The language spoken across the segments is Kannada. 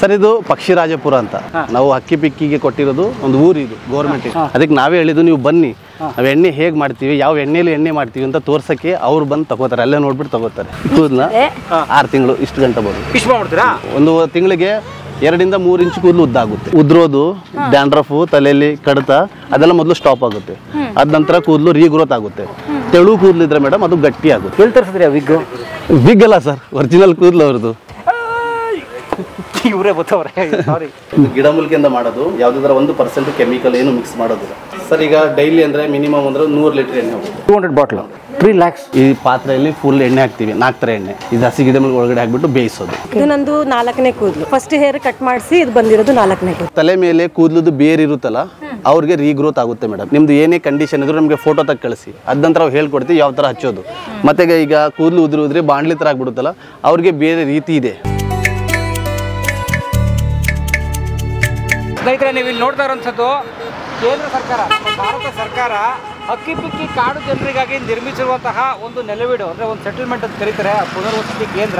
ಸರ್ ಇದು ಪಕ್ಷಿರಾಜಪುರ ಅಂತ ನಾವು ಹಕ್ಕಿ ಪಿಕ್ಕಿಗೆ ಕೊಟ್ಟಿರೋದು ಒಂದು ಊರು ಇದು ಗೌರ್ಮೆಂಟ್. ಅದಕ್ಕೆ ನಾವೇ ಹೇಳಿದ್ದು ನೀವು ಬನ್ನಿ, ನಾವು ಎಣ್ಣೆ ಹೇಗೆ ಮಾಡ್ತೀವಿ, ಯಾವ ಎಣ್ಣೆಲಿ ಎಣ್ಣೆ ಮಾಡ್ತೀವಿ ಅಂತ ತೋರ್ಸಕ್ಕೆ ಅವ್ರು ಬಂದು ತಗೋತಾರೆ, ಅಲ್ಲೇ ನೋಡ್ಬಿಟ್ಟು ತಗೋತಾರೆ. ಕೂದಲ 6 ತಿಂಗಳು ಇಷ್ಟು ಗಂಟೆ ಬರೋದು. ಒಂದು ತಿಂಗಳಿಗೆ 2 ಇಂದ 3 ಇಂಚು ಕೂದಲು ಉದ್ದಾಗುತ್ತೆ. ಉದ್ರೋದು, ಡ್ಯಾಂಡ್ರಫು, ತಲೆಯಲ್ಲಿ ಕಡತ ಅದೆಲ್ಲ ಮೊದಲು ಸ್ಟಾಪ್ ಆಗುತ್ತೆ. ಅದ ನಂತರ ಕೂದಲು ರೀಗ್ರೋತ್ ಆಗುತ್ತೆ. ತೆಳು ಕೂದಲು ಇದ್ರೆ ಮೇಡಮ್ ಅದು ಗಟ್ಟಿ ಆಗುತ್ತೆ. ವಿಗ್ ಅಲ್ಲ ಸರ್, ಒರಿಜಿನಲ್ ಕೂದಲು ಅವ್ರದ್ದು. ಇವರೇ ಗೊತ್ತವ್ರೆ. ಗಿಡಮೂಲಿಕೆಯಿಂದ ಮಾಡೋದು, ಯಾವುದಾದ್ರೂ 1% ಕೆಮಿಕಲ್ ಏನು ಮಿಕ್ಸ್ ಮಾಡೋದಿಲ್ಲ ಸರ್. ಈಗ ಡೈಲಿ ಅಂದ್ರೆ ಮಿನಿಮಮ್ ಅಂದ್ರೆ 100 ಲೀಟರ್ ಎಣ್ಣೆ ಹೋಗುತ್ತೆ. 200 ಬಾಟ್ಲ್ 3 lakhs. ಈ ಪಾತ್ರೆಯಲ್ಲಿ ಫುಲ್ ಎಣ್ಣೆ ಹಾಕ್ತೀವಿ, 4 ಥರ ಎಣ್ಣೆ. ಇದು ಹಸಿ ಗಿಡಮೂಲಿಕೆ ಒಳಗಡೆ ಹಾಕ್ಬಿಟ್ಟು ಬೇಯಿಸೋದು. ಇದು ನಂದು 4ನೇ ಕೂದಲು. ಫಸ್ಟ್ ಹೇರ್ ಕಟ್ ಮಾಡಿಸಿ ಇದು ಬಂದಿರೋದು 4ನೇ ಕೂದಲು. ತಲೆ ಮೇಲೆ ಕೂದಲದು ಬೇರೆ ಇರುತ್ತಲ್ಲ, ಅವ್ರಿಗೆ ರೀಗ್ರೋತ್ ಆಗುತ್ತೆ ಮೇಡಮ್. ನಿಮ್ದು ಏನೇ ಕಂಡೀಷನ್ ಇದ್ರು ನಮಗೆ ಫೋಟೋ ತೆಗೆ ಕಳಿಸಿ, ಅದ ನಂತರ ನಾವು ಹೇಳ್ಕೊಡ್ತೀವಿ ಯಾವ ಥರ ಹಚ್ಚೋದು. ಮತ್ತೆ ಈಗ ಕೂದಲು ಉದ್ರಿ ಬಾಂಡ್ಲಿ ಥರ ಆಗ್ಬಿಡುತ್ತಲ್ಲ, ಅವ್ರಿಗೆ ಬೇರೆ ರೀತಿ ಇದೆ. ಸ್ನೇಹಿತರೆ, ನೀವು ಇಲ್ಲಿ ನೋಡ್ತಾ ಇರೋಂಥದ್ದು ಕೇಂದ್ರ ಸರ್ಕಾರ, ಭಾರತ ಸರ್ಕಾರ ಹಕ್ಕಿ ಪಿಕ್ಕಿ ಕಾಡು ಜನರಿಗಾಗಿ ನಿರ್ಮಿಸಿರುವಂತಹ ಒಂದು ನೆಲೆವೀಡು, ಅಂದರೆ ಒಂದು ಸೆಟಲ್ಮೆಂಟ್ ಅಂತ ಕರೀತಾರೆ, ಪುನರ್ವಸತಿ ಕೇಂದ್ರ.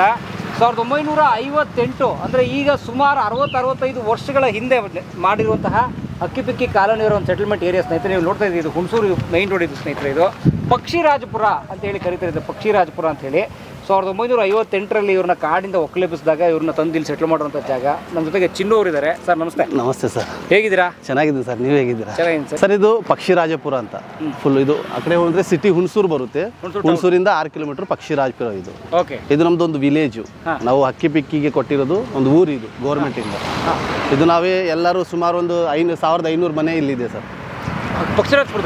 1958 ಅಂದರೆ ಈಗ ಸುಮಾರು 60-65 ವರ್ಷಗಳ ಹಿಂದೆ ಮಾಡಿರುವಂತಹ ಹಕ್ಕಿ ಪಿಕ್ಕಿ ಕಾಲೋನಿ ಇರೋ ಒಂದು ಸೆಟಲ್ಮೆಂಟ್ ಏರಿಯಾ ಸ್ನೇಹಿತರೆ. ನೀವು ನೋಡ್ತಾ ಇದ್ದೀವಿ, ಇದು ಹುಣಸೂರು ಮೈನ್ ರೋಡ್ ಇದು ಸ್ನೇಹಿತರೆ. ಇದು ಪಕ್ಷಿರಾಜಪುರ ಅಂತ ಹೇಳಿ ಕರೀತಾರೆ, ಇದು ಪಕ್ಷಿರಾಜಪುರ ಅಂತ ಹೇಳಿ. 1958ರಲ್ಲಿ ಇವ್ರನ್ನ ಕಾಡಿಂದ ಒಕ್ಕಲೆಬ್ಬಿಸಿದಾಗ ಇವ್ರನ್ನ ತಂದು ಇಲ್ಲಿ ಸೆಟ್ಲ್ ಮಾಡುವಂಥ ಜಾಗ. ನಮ್ಮ ಜೊತೆಗೆ ಚಿನ್ನು ಅವರು ಇದ್ದಾರೆ. ಸರ್ ನಮಸ್ತೆ. ನಮಸ್ತೆ ಸರ್, ಹೇಗಿದ್ದೀರಾ? ಚೆನ್ನಾಗಿದ್ದೀನಿ ಸರ್, ನೀವು ಹೇಗಿದ್ದೀರಾ? ಚೆನ್ನಾಗಿದೆ ಸರ್. ಇದು ಪಕ್ಷಿರಾಜಪುರ ಅಂತ ಫುಲ್ ಇದು ಆ ಕಡೆ ಹೋದ್ರೆ ಸಿಟಿ ಹುಣಸೂರು ಬರುತ್ತೆ. ಹುಣಸೂರಿಂದ 6 ಕಿಲೋಮೀಟರ್ ಪಕ್ಷಿರಾಜಪುರ ಇದು. ಓಕೆ. ಇದು ನಮ್ದು ಒಂದು ವಿಲೇಜು. ನಾವು ಹಕ್ಕಿ ಪಿಕ್ಕಿಗೆ ಕೊಟ್ಟಿರೋದು ಒಂದು ಊರು ಇದು ಗೌರ್ಮೆಂಟ್ ಇಂದ. ಇದು ನಾವೇ ಎಲ್ಲರೂ ಸುಮಾರು ಒಂದು 1500 ಮನೆ ಇಲ್ಲಿದೆ ಸರ್. ಪಕ್ಷಿರಾಜಪುರ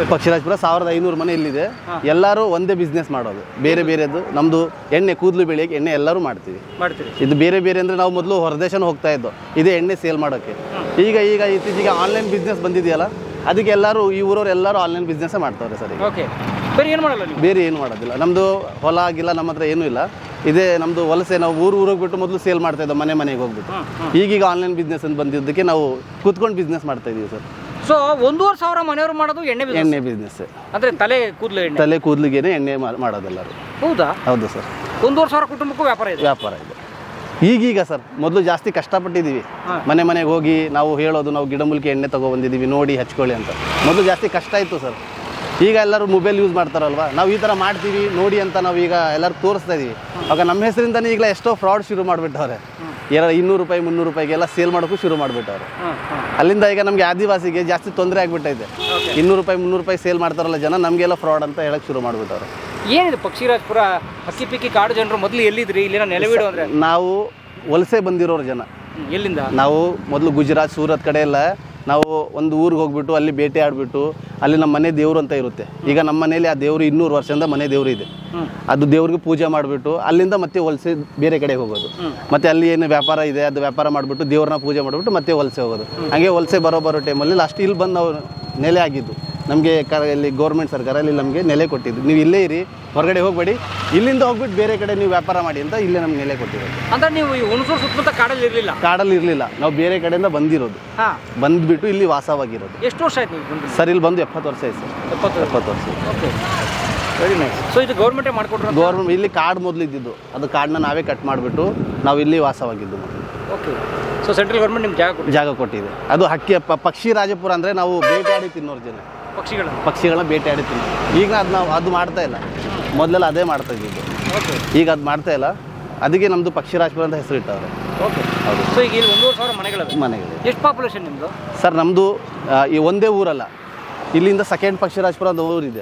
1500 ಮನೆ ಇಲ್ಲಿದೆ. ಎಲ್ಲರೂ ಒಂದೇ ಬಿಸ್ನೆಸ್ ಮಾಡೋದು, ಬೇರೆ ಬೇರೆದು. ನಮ್ದು ಎಣ್ಣೆ ಕೂದಲು ಬೆಳೆಯಕ್ಕೆ ಎಣ್ಣೆ ಎಲ್ಲರೂ ಮಾಡ್ತೀವಿ. ಇದು ಬೇರೆ ಬೇರೆ ಅಂದ್ರೆ ನಾವು ಮೊದಲು ಹೊರದೇಶನ ಹೋಗ್ತಾ ಇದ್ದೋ ಇದೇ ಎಣ್ಣೆ ಸೇಲ್ ಮಾಡೋಕ್ಕೆ. ಈಗ ಇತ್ತೀಚೆಗೆ ಆನ್ಲೈನ್ ಬಿಸ್ನೆಸ್ ಬಂದಿದೆಯಲ್ಲ, ಅದಕ್ಕೆ ಎಲ್ಲರೂ ಈ ಊರವ್ರು ಎಲ್ಲರೂ ಆನ್ಲೈನ್ ಬಿಸ್ನೆಸ್ ಮಾಡ್ತಾವ್ರೆ ಸರ್. ಬೇರೆ ಏನು ಮಾಡಲ್ಲ? ಬೇರೆ ಏನು ಮಾಡೋದಿಲ್ಲ. ನಮ್ಮದು ಹೊಲ ಆಗಿಲ್ಲ, ನಮ್ಮ ಹತ್ರ ಏನೂ ಇಲ್ಲ. ಇದೇ ನಮ್ಮದು ವಲಸೆ. ನಾವು ಊರಿಗೆ ಹೋಗ್ಬಿಟ್ಟು ಮೊದಲು ಸೇಲ್ ಮಾಡ್ತಾ ಇದ್ದೋ, ಮನೆಗೆ ಹೋಗ್ಬಿಟ್ಟು. ಈಗೀಗ ಆನ್ಲೈನ್ ಬಿಸ್ನೆಸ್ ಅಂತ ಬಂದಿದ್ದಕ್ಕೆ ನಾವು ಕೂತ್ಕೊಂಡು ಬಿಸ್ನೆಸ್ ಮಾಡ್ತಾ ಇದೀವಿ ಸರ್. ಸೊ 1,500 ಮನೆಯವರು ಮಾಡೋದು ಎಣ್ಣೆ ಬಿಸ್ನೆಸ್. ಅಂದ್ರೆ ತಲೆ ಕೂದಲಿಗೆ ಎಣ್ಣೆ ಮಾಡೋದೆಲ್ಲರೂ. ಹೌದಾ? ಹೌದು ಸರ್. 1,500 ಕುಟುಂಬಕ್ಕೂ ವ್ಯಾಪಾರ ಇದೆ. ಈಗೀಗ ಸರ್, ಮೊದಲು ಜಾಸ್ತಿ ಕಷ್ಟಪಟ್ಟಿದ್ದೀವಿ. ಮನೆಗೆ ಹೋಗಿ ನಾವು ಹೇಳೋದು, ನಾವು ಗಿಡಮೂಲಿಕೆ ಎಣ್ಣೆ ತಗೊಬಂದಿದ್ದೀವಿ, ನೋಡಿ ಹಚ್ಕೊಳ್ಳಿ ಅಂತ. ಮೊದಲು ಜಾಸ್ತಿ ಕಷ್ಟ ಇತ್ತು ಸರ್. ಈಗ ಎಲ್ಲರೂ ಮೊಬೈಲ್ ಯೂಸ್ ಮಾಡ್ತಾರಲ್ವ, ನಾವು ಈ ಥರ ಮಾಡ್ತೀವಿ ನೋಡಿ ಅಂತ ನಾವು ಈಗ ಎಲ್ಲರೂ ತೋರಿಸ್ತಾ ಇದೀವಿ. ಆಗ ನಮ್ಮ ಹೆಸರಿಂದನೇ ಈಗ ಎಷ್ಟೋ ಫ್ರಾಡ್ ಶುರು ಮಾಡಿಬಿಟ್ಟವ್ರೆ. 200 ರೂಪಾಯಿ 300 ರೂಪಾಯಿಗೆಲ್ಲ ಸೇಲ್ ಮಾಡೋಕ್ಕೂ ಶುರು ಮಾಡಿಬಿಟ್ಟವ್ರೆ. ಅಲ್ಲಿಂದ ಈಗ ನಮಗೆ ಆದಿವಾಸಿಗೆ ಜಾಸ್ತಿ ತೊಂದರೆ ಆಗಿಬಿಟ್ಟೈತೆ. 200 ರೂಪಾಯಿ 300 ರೂಪಾಯಿ ಸೇಲ್ ಮಾಡ್ತಾರಲ್ಲ ಜನ, ನಮಗೆಲ್ಲ ಫ್ರಾಡ್ ಅಂತ ಹೇಳಕ್ಕೆ ಶುರು ಮಾಡಿಬಿಟ್ಟವ್ರೆ. ಏನಿದೆ ಪಕ್ಷಿರಾಜಪುರ ಹಕ್ಕಿ ಪಿಕ್ಕಿ ಕಾಡು ಜನರು ಮೊದಲು ಎಲ್ಲಿದ್ರಿ? ಇಲ್ಲಿನ ನೆಲೆವೀಡು ಅಂದರೆ ನಾವು ವಲಸೆ ಬಂದಿರೋರು ಜನ. ಎಲ್ಲಿಂದ? ನಾವು ಮೊದಲು ಗುಜರಾತ್, ಸೂರತ್ ಕಡೆ ಎಲ್ಲ ನಾವು ಒಂದು ಊರಿಗೆ ಹೋಗ್ಬಿಟ್ಟು ಅಲ್ಲಿ ಬೇಟೆ ಆಡ್ಬಿಟ್ಟು, ಅಲ್ಲಿ ನಮ್ಮ ಮನೆ ದೇವರು ಅಂತ ಇರುತ್ತೆ. ಈಗ ನಮ್ಮ ಮನೇಲಿ ಆ ದೇವರು 200 ವರ್ಷದಿಂದ ಮನೆ ದೇವರು ಇದೆ. ಅದು ದೇವ್ರಿಗೆ ಪೂಜೆ ಮಾಡಿಬಿಟ್ಟು ಅಲ್ಲಿಂದ ಮತ್ತೆ ವಲಸೆ ಬೇರೆ ಕಡೆ ಹೋಗೋದು. ಮತ್ತೆ ಅಲ್ಲಿ ಏನು ವ್ಯಾಪಾರ ಇದೆ ಅದು ವ್ಯಾಪಾರ ಮಾಡಿಬಿಟ್ಟು ದೇವ್ರನ್ನ ಪೂಜೆ ಮಾಡಿಬಿಟ್ಟು ಮತ್ತೆ ವಲಸೆ ಹೋಗೋದು. ಹಾಗೆ ವಲಸೆ ಬರೋ ಟೈಮಲ್ಲಿ ಲಾಸ್ಟ್ ಇಲ್ಲಿ ಬಂದು ನಾವು ನೆಲೆ ಆಗಿದ್ದು. ನಮಗೆ ಇಲ್ಲಿ ಗೌರ್ಮೆಂಟ್ ಸರ್ಕಾರ ಇಲ್ಲಿ ನಮಗೆ ನೆಲೆ ಕೊಟ್ಟಿದ್ದು. ನೀವು ಇಲ್ಲೇ ಇರಿ, ಹೊರಗಡೆ ಹೋಗಬೇಡಿ, ಇಲ್ಲಿಂದ ಹೋಗ್ಬಿಟ್ಟು ಬೇರೆ ಕಡೆ ನೀವು ವ್ಯಾಪಾರ ಮಾಡಿ ಅಂತ ಇಲ್ಲೇ ನಮ್ಗೆ ನೆಲೆ ಕೊಟ್ಟಿರೋದು. ಅಂದ್ರೆ ನೀವು ಹುಣಸೂರು ಸುತ್ತಮುತ್ತ ಕಾಡಲ್ಲಿ ಇರಲಿಲ್ಲ? ನಾವು ಬೇರೆ ಕಡೆಯಿಂದ ಬಂದಿರೋದು, ಬಂದ್ಬಿಟ್ಟು ಇಲ್ಲಿ ವಾಸವಾಗಿರೋದು. ಎಷ್ಟು ವರ್ಷ ಆಯ್ತು ಸರ್? ಇಲ್ಲಿ ಬಂದು 70 ವರ್ಷ ಆಯ್ತು ಸರ್. 70 ವರ್ಷ. Okay, very nice. ಸೊ ಇದು ಗೌರ್ಮೆಂಟೇ ಮಾಡಿಕೊಟ್ರು? ಗೌರ್ಮೆಂಟ್. ಇಲ್ಲಿ ಕಾಡು ಮೊದಲು ಇದ್ದಿದ್ದು, ಅದು ಕಾಡನ್ನ ನಾವೇ ಕಟ್ ಮಾಡಿಬಿಟ್ಟು ನಾವು ಇಲ್ಲಿ ವಾಸವಾಗಿದ್ದು ಮೊದಲು. ಓಕೆ. ಸೊ ಸೆಂಟ್ರಲ್ ಗೌರ್ಮೆಂಟ್ ನಿಮ್ಗೆ ಜಾಗ ಕೊಟ್ಟಿದೆ. ಅದು ಹಕ್ಕಿ ಪಕ್ಷಿರಾಜಪುರ ಅಂದರೆ ನಾವು ಬೇಟೆಯಾಡಿ ತಿನ್ನೋರು ಜನ, ಪಕ್ಷಿಗಳನ್ನ ಬೇಟೆಯಾಡಿ ತಿನ್ನೋರು. ಈಗ ಅದು ಮಾಡ್ತಾ ಇಲ್ಲ. ಮೊದಲೆಲ್ಲ ಅದೇ ಮಾಡ್ತಾ ಇದ್ದಿದ್ದು. ಈಗ ಅದು ಮಾಡ್ತಾ ಇಲ್ಲ. ಅದಕ್ಕೆ ನಮ್ಮದು ಪಕ್ಷಿರಾಜಪುರ ಅಂತ ಹೆಸರು ಇಟ್ಟವ್ರೆ. ಓಕೆ, ಹೌದು. ಸೊ ಈಗ ಇಲ್ಲಿ 1,500 ಮನೆಗಳು. ಎಷ್ಟು ಪಾಪ್ಯುಲೇಷನ್ ನಿಮ್ಮದು? ಸರ್ ನಮ್ಮದು ಈ ಒಂದೇ ಊರಲ್ಲ, ಇಲ್ಲಿಂದ ಸೆಕೆಂಡ್ ಪಕ್ಷಿರಾಜಪುರ ಅಂತ ಊರಿದೆ.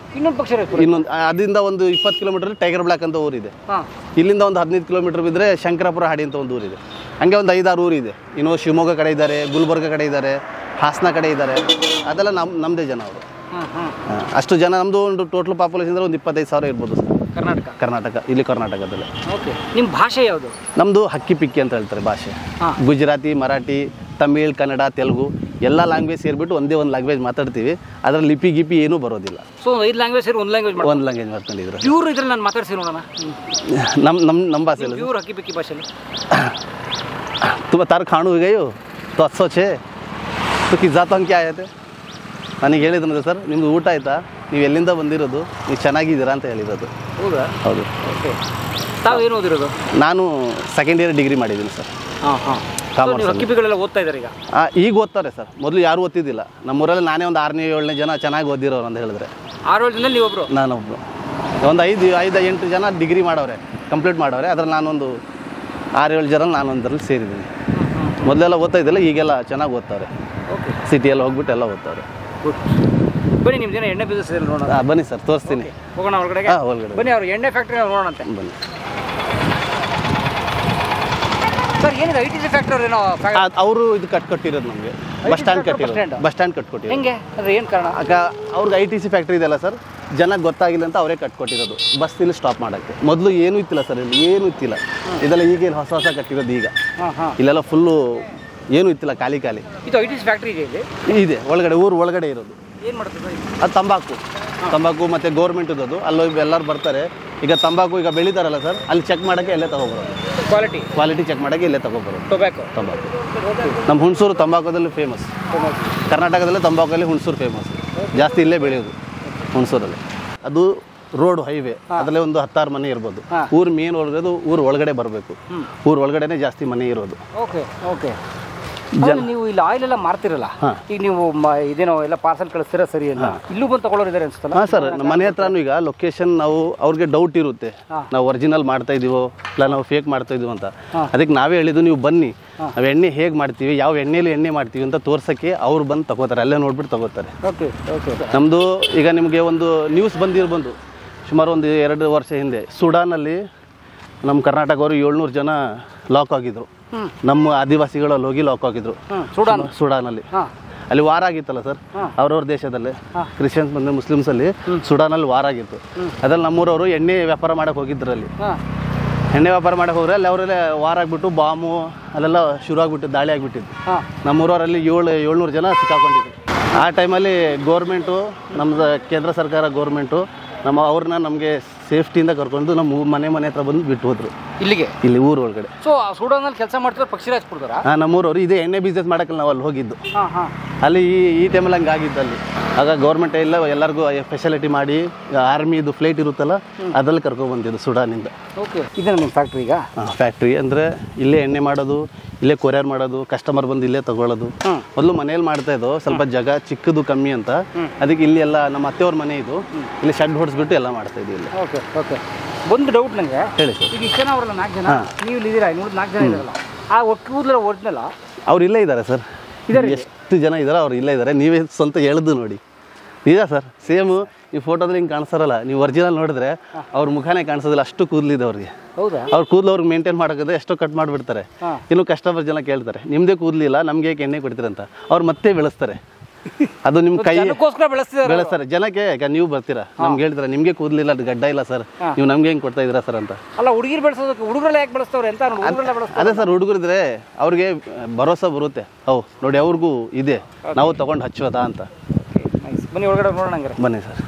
ಇನ್ನೊಂದು ಅದರಿಂದ ಒಂದು 20 ಕಿಲೋಮೀಟರ್ ಟೈಗರ್ ಬ್ಲಾಕ್ ಅಂತ ಊರಿದೆ. ಇಲ್ಲಿಂದ ಒಂದು 15 ಕಿಲೋಮೀಟರ್ ಬಿದ್ದರೆ ಶಂಕರಾಪುರ ಹಾಡಿ ಅಂತ ಒಂದು ಊರಿದೆ. ಹಂಗೆ ಒಂದು 5-6 ಊರಿದೆ. ಇನ್ನು ಶಿವಮೊಗ್ಗ ಕಡೆ ಇದ್ದಾರೆ, ಗುಲ್ಬರ್ಗ ಕಡೆ ಇದ್ದಾರೆ, ಹಾಸನ ಕಡೆ ಇದ್ದಾರೆ. ಅದೆಲ್ಲ ನಮ್ಮದೇ ಜನ ಅವರು. ಅಷ್ಟು ಜನ. ನಮ್ಮದು ಒಂದು ಟೋಟಲ್ ಪಾಪ್ಯುಲೇಷನ್ ಅಂದರೆ ಒಂದು 25,000 ಇರ್ಬೋದು ಸರ್. ಕರ್ನಾಟಕ ಇಲ್ಲಿ ಕರ್ನಾಟಕದಲ್ಲಿ. ಓಕೆ. ನಿಮ್ಮ ಭಾಷೆ ಯಾವುದು? ನಮ್ಮದು ಹಕ್ಕಿ ಪಿಕ್ಕಿ ಅಂತ ಹೇಳ್ತಾರೆ ಭಾಷೆ. ಗುಜರಾತಿ, ಮರಾಠಿ, ತಮಿಳ್, ಕನ್ನಡ, ತೆಲುಗು ಎಲ್ಲ ಲ್ಯಾಂಗ್ವೇಜ್ ಸೇರಿಬಿಟ್ಟು ಒಂದೇ ಒಂದು ಲ್ಯಾಂಗ್ವೇಜ್ ಮಾತಾಡ್ತೀವಿ. ಅದರ ಲಿಪಿ ಏನೂ ಬರೋದಿಲ್ಲ. ಸೊ 5 ಲ್ಯಾಂಗ್ವೇಜ್ ಸೇರಿ ಒಂದು ಲ್ಯಾಂಗ್ವೇಜ್ ಮಾಡ್ಕೊಂಡಿದ್ರು. ಪ್ಯೂರ್ ಇದ್ರಲ್ಲಿ ನಾನು ಮಾತಾಡ್ಸಿ ನೋಡೋಣ. ನಮ್ಮ ಭಾಷೆಯಲ್ಲಿ ಪ್ಯೂರ್ ಹಕ್ಕಿ ಪಿಕ್ಕಿ ಭಾಷೆಯಲ್ಲಿ ತುಂಬ ತಾರು ಖಾಣು ಹೋಗಯ್ಯೋ तो अच्छो छे तो ಕಿಜ್ಜಾತ ಅಂಕೆ ಆಯತೆ. ನನಗೆ ಹೇಳಿದ್ರು ಸರ್, ನಿಮ್ದು ಊಟ ಆಯಿತಾ, ನೀವು ಎಲ್ಲಿಂದ ಬಂದಿರೋದು, ನೀವು ಚೆನ್ನಾಗಿದ್ದೀರಾ ಅಂತ ಹೇಳಿರೋದು. ಹೌದಾ? ಹೌದು. ಓಕೆ. ತಾವು ಏನು ಓದಿರೋದು? ನಾನು 2nd ಇಯರ್ ಡಿಗ್ರಿ ಮಾಡಿದ್ದೀನಿ ಸರ್. ಕಾಮರ್ಸ್ ಹಕ್ಕಿ ಪಿಕ್ಕಿಗಳೆಲ್ಲ ಓದ್ತಾ ಇದ್ದಾರೆ ಈಗ. ಈಗ ಓದ್ತಾರೆ ಸರ್. ಮೊದಲು ಯಾರು ಓದ್ತಿದ್ದಿಲ್ಲ. ನಮ್ಮೂರಲ್ಲಿ ನಾನೇ ಒಂದು 6ನೇ 7ನೇ ಜನ ಚೆನ್ನಾಗಿ ಓದಿರೋರು ಅಂತ ಹೇಳಿದ್ರೆ 6-7 ಜನದಲ್ಲಿ ನೀವೊಬ್ರು. ನಾನೊಬ್ರು. ಒಂದು 5-8 ಜನ ಡಿಗ್ರಿ ಮಾಡವ್ರೆ, ಕಂಪ್ಲೀಟ್ ಮಾಡವ್ರೆ. ಅದ್ರಲ್ಲಿ ನಾನೊಂದು 6-7 ಜನ ನಾನೊಂದರಲ್ಲಿ ಸೇರಿದ್ದೀನಿ. ಮೊದಲೆಲ್ಲ ಓದ್ತಾ ಇದ್ದಿಲ್ಲ, ಈಗೆಲ್ಲ ಚೆನ್ನಾಗಿ ಓದ್ತಾರೆ. ಸಿಟಿಯಲ್ಲಿ ಹೋಗ್ಬಿಟ್ಟು ಎಲ್ಲ ಓದ್ತಾರೆ. ಬನ್ನಿ ನಿಮ್ಮ ಜನ ಎಣ್ಣೆ ಬಿಸ್ನೆಸ್ ಇದೆ ನೋಡೋಣ. ಬನ್ನಿ ಸರ್, ತೋರಿಸ್ತೀನಿ. ಹೋಗೋಣ ಒಳಗಡೆ. ಒಳಗಡೆ ಬನ್ನಿ, ಅವ್ರ ಎಣ್ಣೆ ಫ್ಯಾಕ್ಟ್ರಿ ನೋಡೋಣಂತೆ. ಬನ್ನಿ ಸರ್. ಏನಿದೆ ITC ಫ್ಯಾಕ್ಟ್ರಿ ಏನೋ? ಅವರು ಇದು ಕಟ್ಕೊಟ್ಟಿರೋದು ನಮಗೆ, ಬಸ್ ಸ್ಟ್ಯಾಂಡ್ ಕಟ್ಟಿರೋದು. ಬಸ್ ಸ್ಟ್ಯಾಂಡ್ ಕಟ್ಕೊಟ್ಟಿರೋದು. ಹೆಂಗೆ ಅಂದ್ರೆ ಏನು ಕಾರಣ? ಅವ್ರಿಗೆ ITC ಫ್ಯಾಕ್ಟ್ರಿ ಇದೆಯಲ್ಲ ಸರ್, ಜನಕ್ಕೆ ಗೊತ್ತಾಗಿಲ್ಲ ಅಂತ ಅವರೇ ಕಟ್ಕೊಟ್ಟಿರೋದು. ಬಸ್ ಇಲ್ಲಿ ಸ್ಟಾಪ್ ಮಾಡೋಕ್ಕೆ. ಮೊದಲು ಏನೂ ಇತ್ತಿಲ್ಲ ಸರ್, ಇಲ್ಲಿ ಏನೂ ಇತ್ತಿಲ್ಲ. ಇದೆಲ್ಲ ಈಗೇನು ಹೊಸ ಕಟ್ಟಿರೋದು ಈಗ. ಇಲ್ಲೆಲ್ಲ ಫುಲ್ಲು ಏನೂ ಇತ್ತಿಲ್ಲ, ಖಾಲಿ. ಇದು ITC ಫ್ಯಾಕ್ಟ್ರಿ ಇದೆ ಒಳಗಡೆ, ಊರು ಒಳಗಡೆ ಇರೋದು. ಏನು ಮಾಡ್ತಾರೆ ಅದು ತಂಬಾಕು ಮತ್ತು ಗೌರ್ಮೆಂಟದು. ಅದು ಅಲ್ಲಿ ಎಲ್ಲರೂ ಬರ್ತಾರೆ. ಈಗ ತಂಬಾಕು ಈಗ ಬೆಳೀತಾರಲ್ಲ ಸರ್, ಅಲ್ಲಿ ಚೆಕ್ ಮಾಡೋಕ್ಕೆ ಇಲ್ಲೇ ತಗೊಬರೋದು. ಕ್ವಾಲಿಟಿ ಚೆಕ್ ಮಾಡೋಕ್ಕೆ ಇಲ್ಲೇ ತಗೊಬರೋದು. ತಂಬಾಕು ನಮ್ಮ ಹುಣಸೂರು ತಂಬಾಕುದಲ್ಲಿ ಫೇಮಸ್. ಕರ್ನಾಟಕದಲ್ಲೇ ತಂಬಾಕಲ್ಲಿ ಹುಣಸೂರು ಫೇಮಸ್. ಜಾಸ್ತಿ ಇಲ್ಲೇ ಬೆಳೆಯೋದು ಹುಣಸೂರಲ್ಲಿ. ಅದು ರೋಡ್ ಹೈವೇ, ಅದರಲ್ಲೇ ಒಂದು 10-6 ಮನೆ ಇರ್ಬೋದು. ಊರು ಮೇನ್ ಒಳಗಡೆ, ಊರು ಒಳಗಡೆ ಬರಬೇಕು. ಊರು ಒಳಗಡೆನೇ ಜಾಸ್ತಿ ಮನೆ ಇರೋದು. ಓಕೆ. ನೀವು ಇಲ್ಲಿ ಆಯಿಲ್ ಎಲ್ಲ ಮಾರ್ತಿರಲ್ಲ, ಈಗ ನೀವು ಇದೇನೋ ಎಲ್ಲ ಪಾರ್ಸಲ್ ಕಳಿಸ್ತೀರಾ ಸರಿ ಅಲ್ಲ? ಇಲ್ಲೂ ಬಂದು ತಗೊಳ್ಳೋರು ಇದ್ದಾರೆ ಅನ್ಸುತ್ತಲ್ಲ? ಹಾಂ ಸರ್, ನಮ್ಮ ಮನೆ ಹತ್ರನೂ ಈಗ ಲೊಕೇಶನ್ ನಾವು ಅವ್ರಿಗೆ ಡೌಟ್ ಇರುತ್ತೆ, ನಾವು ಒರಿಜಿನಲ್ ಮಾಡ್ತಾ ಇದೀವೋ ಇಲ್ಲ ನಾವು ಫೇಕ್ ಮಾಡ್ತಾ ಇದೀವೋ ಅಂತ. ಅದಕ್ಕೆ ನಾವೇ ಹೇಳಿದ್ದು, ನೀವು ಬನ್ನಿ, ನಾವು ಎಣ್ಣೆ ಹೇಗೆ ಮಾಡ್ತೀವಿ, ಯಾವ ಎಣ್ಣೆಲಿ ಎಣ್ಣೆ ಮಾಡ್ತೀವಿ ಅಂತ ತೋರ್ಸೋಕ್ಕೆ ಅವ್ರು ಬಂದು ತಗೋತಾರೆ. ಅಲ್ಲೇ ನೋಡ್ಬಿಟ್ಟು ತಗೋತಾರೆ. ನಮ್ಮದು ಈಗ ನಿಮಗೆ ಒಂದು ನ್ಯೂಸ್ ಬಂದಿರ್ಬಂದು ಸುಮಾರು ಒಂದು 2 ವರ್ಷ ಹಿಂದೆ ಸುಡಾನಲ್ಲಿ ನಮ್ಮ ಕರ್ನಾಟಕವರು 700 ಜನ ಲಾಕ್ ಆಗಿದ್ರು. ನಮ್ಮ ಆದಿವಾಸಿಗಳಲ್ಲಿ ಹೋಗಿ ಲಾಕ್ ಆಗಿದ್ರು ಸುಡಾನಲ್ಲಿ. ಅಲ್ಲಿ ವಾರ ಆಗಿತ್ತಲ್ಲ ಸರ್, ಅವ್ರವ್ರ ದೇಶದಲ್ಲಿ ಕ್ರಿಶ್ಚಿಯನ್ಸ್ ಬಂದು ಮುಸ್ಲಿಮ್ಸಲ್ಲಿ ಸುಡಾನಲ್ಲಿ ವಾರ ಆಗಿತ್ತು. ಅದ್ರಲ್ಲಿ ನಮ್ಮೂರವರು ಎಣ್ಣೆ ವ್ಯಾಪಾರ ಮಾಡಕ್ಕೆ ಹೋಗಿದ್ರು. ಅಲ್ಲಿ ಎಣ್ಣೆ ವ್ಯಾಪಾರ ಮಾಡಕ್ಕೆ ಹೋದ್ರೆ ಅಲ್ಲಿ ಅವರೆಲ್ಲ ವಾರ ಆಗಿಬಿಟ್ಟು ಬಾಂಬು ಅಲ್ಲೆಲ್ಲ ಶುರು ಆಗಿಬಿಟ್ಟು ದಾಳಿ ಆಗಿಬಿಟ್ಟಿದ್ದು. ನಮ್ಮೂರವರಲ್ಲಿ 700 ಜನ ಸಿಕ್ಕಾಕೊಂಡಿದ್ರು. ಆ ಟೈಮಲ್ಲಿ ಗೌರ್ಮೆಂಟು, ನಮ್ಮದು ಕೇಂದ್ರ ಸರ್ಕಾರ ಗೌರ್ಮೆಂಟು ಅವ್ರನ್ನ ನಮಗೆ ಸೇಫ್ಟಿಯಿಂದ ಕರ್ಕೊಂಡು ನಮ್ಮ ಮನೆ ಹತ್ರ ಬಂದು ಬಿಟ್ಟು ಹೋದ್ರು. ಇಲ್ಲಿ ಊರು ಒಳಗಡೆ. ಸೊ ಸುಡಾನಲ್ಲಿ ಕೆಲಸ ಮಾಡ್ತಾರೆ ಪಕ್ಷಿರಾಜ್ಪುರದವರ? ನಮ್ಮೂರವರು ಇದೇ ಎಣ್ಣೆ ಬಿಸ್ನೆಸ್ ಮಾಡೋಕ್ಕೆ ನಾವು ಅಲ್ಲಿ ಹೋಗಿದ್ದು. ಅಲ್ಲಿ ಈ ಟೈಮಲ್ಲಿ ಹಂಗೆ ಆಗಿದ್ದು ಅಲ್ಲಿ. ಆಗ ಗೌರ್ಮೆಂಟ್ ಎಲ್ಲ ಎಲ್ಲರಿಗೂ ಫೆಸಿಲಿಟಿ ಮಾಡಿ ಆರ್ಮಿದು ಫ್ಲೈಟ್ ಇರುತ್ತಲ್ಲ ಅದ್ರಲ್ಲಿ ಕರ್ಕೊಂಡ್ಬಂದಿದ್ದು ಸುಡಾನಿಂದ. ಓಕೆ. ಇದೆ ನಿಮ್ಮ ಫ್ಯಾಕ್ಟ್ರಿ ಈಗ? ಫ್ಯಾಕ್ಟ್ರಿ ಅಂದರೆ ಇಲ್ಲೇ ಎಣ್ಣೆ ಮಾಡೋದು, ಇಲ್ಲೇ ಕೊರಿಯರ್ ಮಾಡೋದು, ಕಸ್ಟಮರ್ ಬಂದು ಇಲ್ಲೇ ತಗೊಳ್ಳೋದು. ಮೊದಲು ಮನೇಲಿ ಮಾಡ್ತಾ ಇದ್ದೋ, ಸ್ವಲ್ಪ ಜಾಗ ಚಿಕ್ಕದು ಕಮ್ಮಿ ಅಂತ, ಅದಕ್ಕೆ ಇಲ್ಲಿ ಎಲ್ಲ ನಮ್ಮ ಅತ್ತೆಯವ್ರ ಮನೆ ಇದು, ಇಲ್ಲಿ ಶೆಡ್ ಹೊಡಿಸ್ಬಿಟ್ಟು ಎಲ್ಲ ಮಾಡ್ತಾ ಇದ್ದೀವಿ ಇಲ್ಲಿ. ಓಕೆ. ಒಂದು ಡೌಟ್ ನನಗೆ ಹೇಳಿ ಸರ್. ಈಗ ಇಷ್ಟು ಜನ ಅವರಲ್ಲ 4 ಜನ, ನೀವು ಇಲ್ಲಿ ಇದ್ದೀರಾ, 4 ಜನ ಇದ್ದಾರಲ್ಲ, ಆ ಒಕ್ಕೂದಲ ಒರಿಜಿನಲ್ಲ? ಅವ್ರು ಇಲ್ಲೇ ಇದ್ದಾರೆ ಸರ್. ಎಷ್ಟು ಜನ ಇದ್ದಾರೆ ಅವ್ರು ಇಲ್ಲೇ ಇದ್ದಾರೆ. ನೀವೇ ಸ್ವಂತ ಹೇಳ್ದು ನೋಡಿ. ನಿಜ ಸರ್, ಸೇಮು ಈ ಫೋಟೋದಲ್ಲಿ ಹಿಂಗೆ ಕಾಣಿಸ್ತಾರಲ್ಲ, ನೀವು ಒರಿಜಿನಲ್ ನೋಡಿದ್ರೆ ಅವ್ರ ಮುಖಾನೇ ಕಾಣಿಸೋದಿಲ್ಲ, ಅಷ್ಟು ಕೂದಲಿದೆ ಅವ್ರಿಗೆ. ಹೌದಾ? ಅವ್ರ ಕೂದಲು ಅವ್ರಿಗೆ ಮೇಂಟೈನ್ ಮಾಡೋಕ್ಕಾದ್ರೆ ಎಷ್ಟೋ ಕಟ್ ಮಾಡಿಬಿಡ್ತಾರೆ. ಇನ್ನು ಕಸ್ಟಮರ್ ಜನ ಕೇಳ್ತಾರೆ, ನಿಮ್ಮದೇ ಕೂದಲಿಲ್ಲ ನಮಗೆ ಏಕೆ ಎಣ್ಣೆ ಕೊಡ್ತೀರಂತ. ಅವ್ರು ಮತ್ತೆ ಬೆಳೆಸ್ತಾರೆ. ಅದು ನಿಮ್ಮ ಕೈ ಬೆಳೆಸ್ತಾರೆ ಜನಕ್ಕೆ. ಈಗ ನೀವು ಬರ್ತೀರಾ, ನಮ್ಗೆ ಹೇಳ್ತಾರೆ ನಿಮಗೆ ಕೂದಲಿಲ್ಲ, ಗಡ್ಡ ಇಲ್ಲ ಸರ್, ನೀವು ನಮ್ಗೆ ಹೆಂಗೆ ಕೊಡ್ತಾ ಇದ್ದೀರಾ ಸರ್ ಅಂತ. ಅಲ್ಲ, ಹುಡುಗಿರು ಬೆಳೆಸೋದಕ್ಕೆ ಹುಡುಗರೆಲ್ಲ ಯಾಕೆ ಬೆಳೆಸ್ತವ್ರೆ ಅಂತ? ಅದೇ ಸರ್, ಹುಡುಗರಿದ್ರೆ ಅವ್ರಿಗೆ ಭರೋಸಾ ಬರುತ್ತೆ. ನೋಡಿ ಅವ್ರಿಗೂ ಇದೆ, ನಾವು ತಗೊಂಡು ಹಚ್ಚೋದಾ ಅಂತ. ಬನ್ನಿ ಒಳಗಡೆ ನೋಡೋಣ. ಬನ್ನಿ ಸರ್.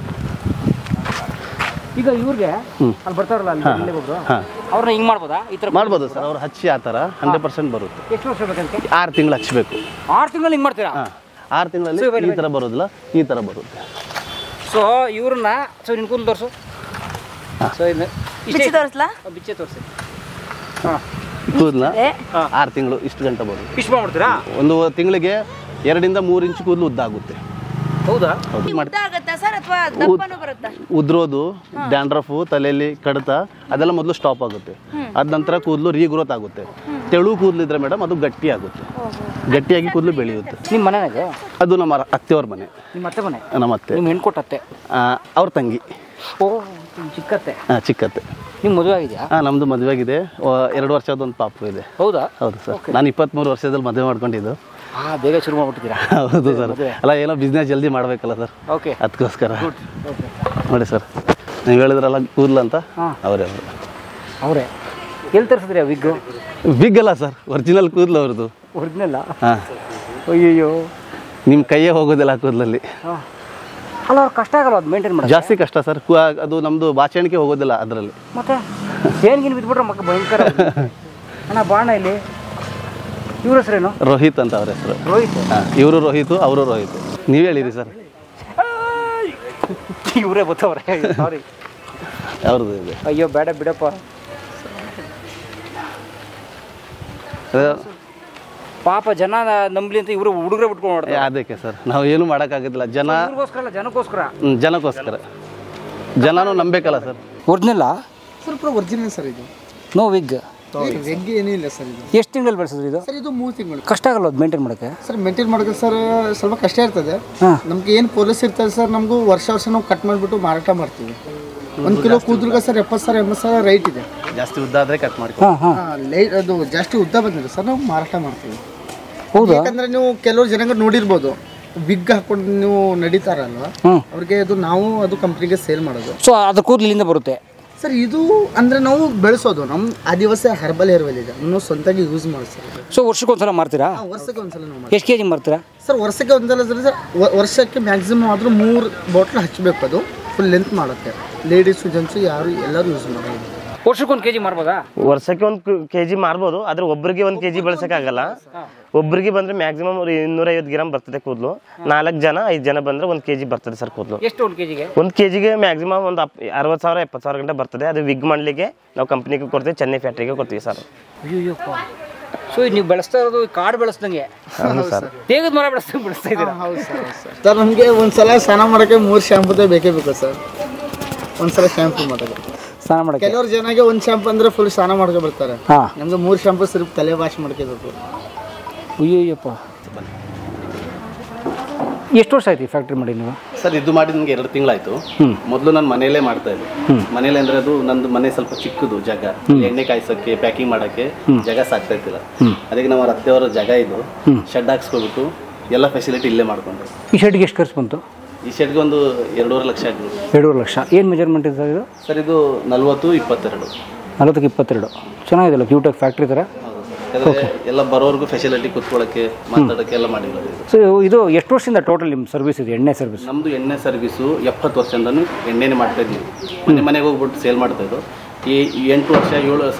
ಈಗ ಇವ್ರಿಗೆ ಅಲ್ಲಿ ಬರ್ತಾರಲ್ಲ, ಅಲ್ಲಿ ಒಬ್ರು, ಅವ್ರನ್ನ ಹಿಂಗೆ ಮಾಡ್ಬೋದಾ? ಈ ಥರ ಮಾಡ್ಬೋದು ಸರ್. ಅವ್ರು ಹಚ್ಚಿ ಆ ಥರ 100% ಬರುತ್ತೆ. ಎಷ್ಟು ವರ್ಷ ಬೇಕಂತ? 6 ತಿಂಗಳು ಹಚ್ಚಬೇಕು. 6 ತಿಂಗಳಲ್ಲಿ ಹಿಂಗೆ ಮಾಡ್ತೀರಾ? 6 ತಿಂಗಳಲ್ಲಿ ಈ ಥರ ಬರೋದಿಲ್ಲ, ಈ ಥರ ಬರುತ್ತೆ. ಸೊ ಇವ್ರನ್ನ ನಿನ್ನ ಕೂದಲು ತೋರಿಸು. ಸೊ ಇದು ಬಿಚ್ಚೆ ತೋರಿಸಿ. ಕೂದಲ 6 ತಿಂಗಳು ಇಷ್ಟು ಗಂಟೆ ಬರುತ್ತೆ. ಇಷ್ಟು ಮಾಡ್ಬಿಡ್ತೀರಾ? ಒಂದು ತಿಂಗಳಿಗೆ 2 ಇಂದ 3 ಇಂಚು ಕೂದಲು ಉದ್ದ ಆಗುತ್ತೆ. ಹೌದಾ? ಉದ್ರೋದು, ಡ್ಯಾಂಡ್ರಫು, ತಲೆಯಲ್ಲಿ ಕಡಿತ ಅದೆಲ್ಲ ಮೊದಲು ಸ್ಟಾಪ್ ಆಗುತ್ತೆ. ಅದ ನಂತರ ಕೂದಲು ರೀಗ್ರೋತ್ ಆಗುತ್ತೆ. ತೆಳು ಕೂದಲು ಇದ್ರೆ ಮೇಡಮ್ ಅದು ಗಟ್ಟಿ ಆಗುತ್ತೆ, ಗಟ್ಟಿಯಾಗಿ ಕೂದಲು ಬೆಳೆಯುತ್ತೆ. ನಿಮ್ಮ ಮನೆಗೆ? ಅದು ನಮ್ಮ ಅತ್ತೆಯವ್ರ ಮನೆ. ನಿಮ್ಮ ಅತ್ತೆ ಮನೆ? ನಮ್ಮ ಅತ್ತೆ. ನಿಮ್ಮ ಹೆಣ್ಕೊಟ್ಟತ್ತೆ? ಅವ್ರ ತಂಗಿ. ಓ, ಚಿಕ್ಕತ್ತೆ. ಚಿಕ್ಕತ್ತೆ. ನಿಮ್ಮ ಮದುವೆ ಆಗಿದೆಯಾ? ನಮ್ಮದು ಮದುವೆ ಆಗಿದೆ. 2 ವರ್ಷದ ಒಂದು ಪಾಪು ಇದೆ. ಹೌದಾ? ಹೌದು ಸರ್. ನಾನು 23 ವರ್ಷದಲ್ಲಿ ಮದುವೆ ಮಾಡ್ಕೊಂಡಿದ್ದು. ಬೇಗ ಶುರು ಮಾಡ್ಬಿಟ್ಟಿದ್ದೀರಾ? ಹೌದು ಸರ್. ಅಲ್ಲ, ಏನೋ ಬಿಸ್ನೆಸ್ ಜಲ್ದಿ ಮಾಡಬೇಕಲ್ಲ ಸರ್, ಓಕೆ, ಅದಕ್ಕೋಸ್ಕರ. ನೋಡಿ ಸರ್, ನೀವು ಹೇಳಿದ್ರಲ್ಲ ಕೂದಲು ಅಂತ, ಅವರೇ ಎಲ್ಲಿ ತರಿಸಿದ್ರಿ ವಿಗ್ಗು? ವಿಗ್ ಅಲ್ಲ ಸರ್, ಒರಿಜಿನಲ್ ಕೂದಲು ಅವ್ರದ್ದು. ಒರಿಜಿನಲ್? ಹಾಂ. ಅಯ್ಯೋ, ನಿಮ್ಮ ಕೈಯೇ ಹೋಗೋದಿಲ್ಲ ಕೂದಲಲ್ಲಿ. ಅಲ್ಲ, ಅವ್ರು ಕಷ್ಟ ಆಗಲ್ಲ ಅದು ಮೇಂಟೈನ್ ಮಾಡಿ? ಜಾಸ್ತಿ ಕಷ್ಟ ಸರ್. ಅದು ನಮ್ಮದು ಬಾಚಣಿಕೆ ಹೋಗೋದಿಲ್ಲ ಅದರಲ್ಲಿ. ಮತ್ತೆ ಏನ್ಗಿನ್ ಬಿದ್ಬಿಟ್ರೆ ಮಕ್ಕ ಭಯಂಕರ. ಅಣ್ಣ ಬಾಣ ಇಲ್ಲಿ. ಇವ್ರ ಹೆಸರೇನು? ರೋಹಿತ್ ಅಂತ ಅವ್ರ ಹೆಸರು. ರೋಹಿತ್? ಇವರು ರೋಹಿತ್, ಅವರು ರೋಹಿತ್. ನೀವೇ ಹೇಳಿರಿ ಸರ್. ಇವರೇ ಗೊತ್ತವ್ರೆ. ಸಾರಿ, ಅವ್ರದ್ದು ಇದೆ. ಅಯ್ಯೋ ಬೇಡ ಬಿಡಪ್ಪ. ಪಾಪ ಜನ ನಂಬಲಿ ಅಂತ ಇವರು ಹುಡುಗರೇ ಬಿಟ್ಕೊಂಡು ಮಾಡ್ತಾರೆ. ಅದಕ್ಕೆ ಸರ್ ನಾವು ಏನು ಮಾಡೋಕ್ಕಾಗೋದಿಲ್ಲ. ಜನಕ್ಕೋಸ್ಕರ ಜನಕ್ಕೋಸ್ಕರ ಜನನೂ ನಂಬೇಕಲ್ಲ ಸರ್. ಒರಿಜಿನಲ್ ಸ್ವಲ್ಪ ಒರಿಜಿನಲ್ ಸರ್ ಇದು. ನೋ ವಿಗ್ ವೆಗ್ ಏನೂ ಇಲ್ಲ ಸರ್ ಇದು. ಎಷ್ಟು ತಿಂಗಳಲ್ಲಿ ಬೆಳೆಸಿದ್ರಿ ಇದು? ಸರ್ ಇದು 3 ತಿಂಗಳು. ಕಷ್ಟ ಆಗಲ್ಲ ಅದು ಮೇಂಟೈನ್ ಮಾಡೋಕ್ಕೆ? ಸರ್ ಮೇಂಟೈನ್ ಮಾಡೋಕೆ ಸರ್ ಸ್ವಲ್ಪ ಕಷ್ಟ ಇರ್ತದೆ. ನಮ್ಗೆ ಏನು ಪೊಲೀಸ್ ಇರ್ತದೆ ಸರ್, ನಮಗೂ ವರ್ಷ ನಾವು ಕಟ್ ಮಾಡಿಬಿಟ್ಟು ಮಾರಾಟ ಮಾಡ್ತೀವಿ. 1 ಕಿಲೋ ಕೂದಲಿಗೆ ಸರ್ 70,000 ರೈಟ್ ಇದೆ. ಜಾಸ್ತಿ ಉದ್ದ ಆದರೆ ಕಟ್ ಮಾಡ್ಕೊ. ಲೈಟ್ ಅದು ಜಾಸ್ತಿ ಉದ್ದ ಬಂದಿದೆ ಸರ್, ನಾವು ಮಾರಾಟ ಮಾಡ್ತೀವಿ. ಹೌದಾ? ಯಾಕಂದ್ರೆ ನೀವು ಕೆಲವರು ಜನಗಳು ನೋಡಿರ್ಬೋದು, ವಿಗ್ ಹಾಕೊಂಡು ನೀವು ನಡೀತಾರಲ್ವ, ಅವ್ರಿಗೆ ಅದು ನಾವು ಅದು ಕಂಪ್ನಿಗೆ ಸೇಲ್ ಮಾಡೋದು. ಸೊ ಅದು ಕೂದಲು ಇಲ್ಲಿಂದ ಬರುತ್ತೆ ಸರ್. ಇದು ಅಂದರೆ ನಾವು ಬೆಳೆಸೋದು ನಮ್ಮ ಆದಿವಾಸಿ ಹರ್ಬಲ್ ಹೇರ್ ಆಯಿಲ್ ಇದೆ, ನಾವು ಸ್ವಂತಾಗಿ ಯೂಸ್ ಮಾಡ್ತೀವಿ. ಸೊ ವರ್ಷಕ್ಕೊಂದ್ಸಲ ಮಾರ್ತೀರಾ? ವರ್ಷಕ್ಕೆ ಒಂದ್ಸಲ ನಾವು ಮಾಡ್ತೀವಿ. ಎಷ್ಟು ಕೆ ಜಿ ಮಾರ್ತೀರಾ? ಸರ್ ವರ್ಷಕ್ಕೆ ಒಂದ್ಸಲ ಸರ್, ವರ್ಷಕ್ಕೆ ಮ್ಯಾಕ್ಸಿಮಮ್ ಆದರೂ 3 ಬಾಟ್ಲ್ ಹಚ್ಚಬೇಕು. ಅದು ಫುಲ್ ಲೆಂತ್ ಮಾಡೋಕ್ಕೆ ಲೇಡೀಸು ಜೆಂಟ್ಸು ಎಲ್ಲರೂ ಯೂಸ್ ಮಾಡೋದು. ವರ್ಷಕ್ಕೆ 1 kg ಮಾರ್ಬೋದಾ? ವರ್ಷಕ್ಕೆ 1 kg ಮಾರ್ಬೋದು, ಆದ್ರೆ ಒಬ್ಬರಿಗೆ 1 kg ಬೆಳೆಸಕ್ಕಾಗಲ್ಲ. ಒಬ್ಬರಿಗೆ ಬಂದ್ರೆ ಮ್ಯಾಕ್ಸಿಮಮ್ 250 ಗ್ರಾಮ್ ಬರ್ತದೆ ಕೂದಲು. 4 ಜನ 5 ಜನ ಬಂದ್ರೆ 1 kg ಬರ್ತದೆ ಸರ್ ಕೂದಲು. ಎಷ್ಟು 1 kg ಗೆ? 1 kg ಗೆ ಮ್ಯಾಕ್ಸಿಮಮ್ ಒಂದು 60,000 70,000 ಗಂಟೆ ಬರ್ತದೆ. ಅದು ವಿಗ್ ಮಾಡ್ಲಿಕ್ಕೆ ನಾವು ಕಂಪ್ನಿಗೆ ಕೊಡ್ತೀವಿ, ಚೆನ್ನೈ ಫ್ಯಾಕ್ಟ್ರಿಗೆ ಕೊಡ್ತೀವಿ ಸರ್. ಅಯ್ಯಪ್ಪ. ಸೊ ನೀವು ಬೆಳೆಸ್ತಾ ಇರೋದು ಕಾಡು ಬೆಳೆಸ್ದಂಗೆ, ತೇಗದ ಮರ ಬೆಳೆಸ್ತಾ ಇದ್ದೀರಾ? ಹೌದು ಸರ್. ನಮಗೆ ಒಂದ್ಸಲ ಸ್ನಾನ ಮಾಡೋಕ್ಕೆ 3 ಶಾಂಪೂ ಬೇಕೇ ಬೇಕು ಸರ್. ಒಂದ್ಸಲ ಶಾಂಪೂ ಮಾಡೋದು ಸ್ನಾನ ಮಾಡೋಕ್ಕೆ ಕೆಲವ್ರು ಜನಗೆ 1 ಶಾಂಪು ಅಂದರೆ ಫುಲ್ ಸ್ನಾನ ಮಾಡ್ಕೊ ಬರ್ತಾರೆ. ನಮ್ಗೆ 3 ಶಾಂಪು ಸಿರ್ಫ್ ತಲೆ ವಾಶ್ ಮಾಡ್ಕೋಬೇಕು. ಅಯ್ಯಯ್ಯಪ್ಪ. ಎಷ್ಟು ವರ್ಷ ಆಯ್ತು ಈ ಫ್ಯಾಕ್ಟ್ರಿ ಮಾಡಿ ನೀವು? ಸರ್ ಇದು ಮಾಡಿ ನನಗೆ 2 ತಿಂಗಳಾಯ್ತು. ಮೊದಲು ನಾನು ಮನೆಯಲ್ಲೇ ಮಾಡ್ತಾ ಇದ್ದೆ. ಮನೇಲಿ ಅಂದರೆ ಅದು ನಂದು ಮನೆ ಸ್ವಲ್ಪ ಚಿಕ್ಕದು ಜಾಗ, ಎಣ್ಣೆ ಕಾಯಿಸೋಕ್ಕೆ ಪ್ಯಾಕಿಂಗ್ ಮಾಡೋಕ್ಕೆ ಜಾಗ ಸಾಕ್ತಾ ಇರ್ತಿಲ್ಲ. ಅದಕ್ಕೆ ನಮ್ಮ ಅತ್ತೆಯವರ ಜಾಗ ಇದು, ಶೆಡ್ ಹಾಕ್ಸ್ಕೊಬಿಟ್ಟು ಎಲ್ಲ ಫೆಸಿಲಿಟಿ ಇಲ್ಲೇ ಮಾಡ್ಕೊಂಡ್ರು. ಈ ಶೆಡ್ಗೆ ಎಷ್ಟು ಖರ್ಚು ಬಂತು? ಈ ಶೆಡ್ಗೆ ಒಂದು 2.5 ಲಕ್ಷ ಆಗಿದೆ. 2.5 ಲಕ್ಷ. ಏನು ಮೆಜರ್ಮೆಂಟ್ ಇದೆ ಸರ್ ಇದು? ಸರ್ ಇದು 40-22. 40-22. ಚೆನ್ನಾಗಿದೆಲ್ಲ ಕ್ಯೂಟಾಗಿ ಫ್ಯಾಕ್ಟ್ರಿ ಥರ. ಯಾಕಂದರೆ ಎಲ್ಲ ಬರೋರ್ಗು ಫೆಸಿಲಿಟಿ ಕುತ್ಕೊಳ್ಳೋಕ್ಕೆ ಮಾತಾಡೋಕ್ಕೆ ಎಲ್ಲ ಮಾಡಿರೋದು. ಸೊ ಇದು ಎಷ್ಟು ವರ್ಷದಿಂದ ಟೋಟಲ್ ನಿಮ್ಮ ಸರ್ವಿಸ್ ಇದೆ, ಎಣ್ಣೆ ಸರ್ವಿಸ್? ನಮ್ಮದು ಎಣ್ಣೆ ಸರ್ವಿಸು 70 ವರ್ಷದಿಂದನೂ ಎಣ್ಣೆನೇ ಮಾಡ್ತಾ ಇದ್ದೀವಿ. ಮನೆಗೆ ಹೋಗ್ಬಿಟ್ಟು ಸೇಲ್ ಮಾಡ್ತಾಯಿದ್ದು. ಈ 8 ವರ್ಷ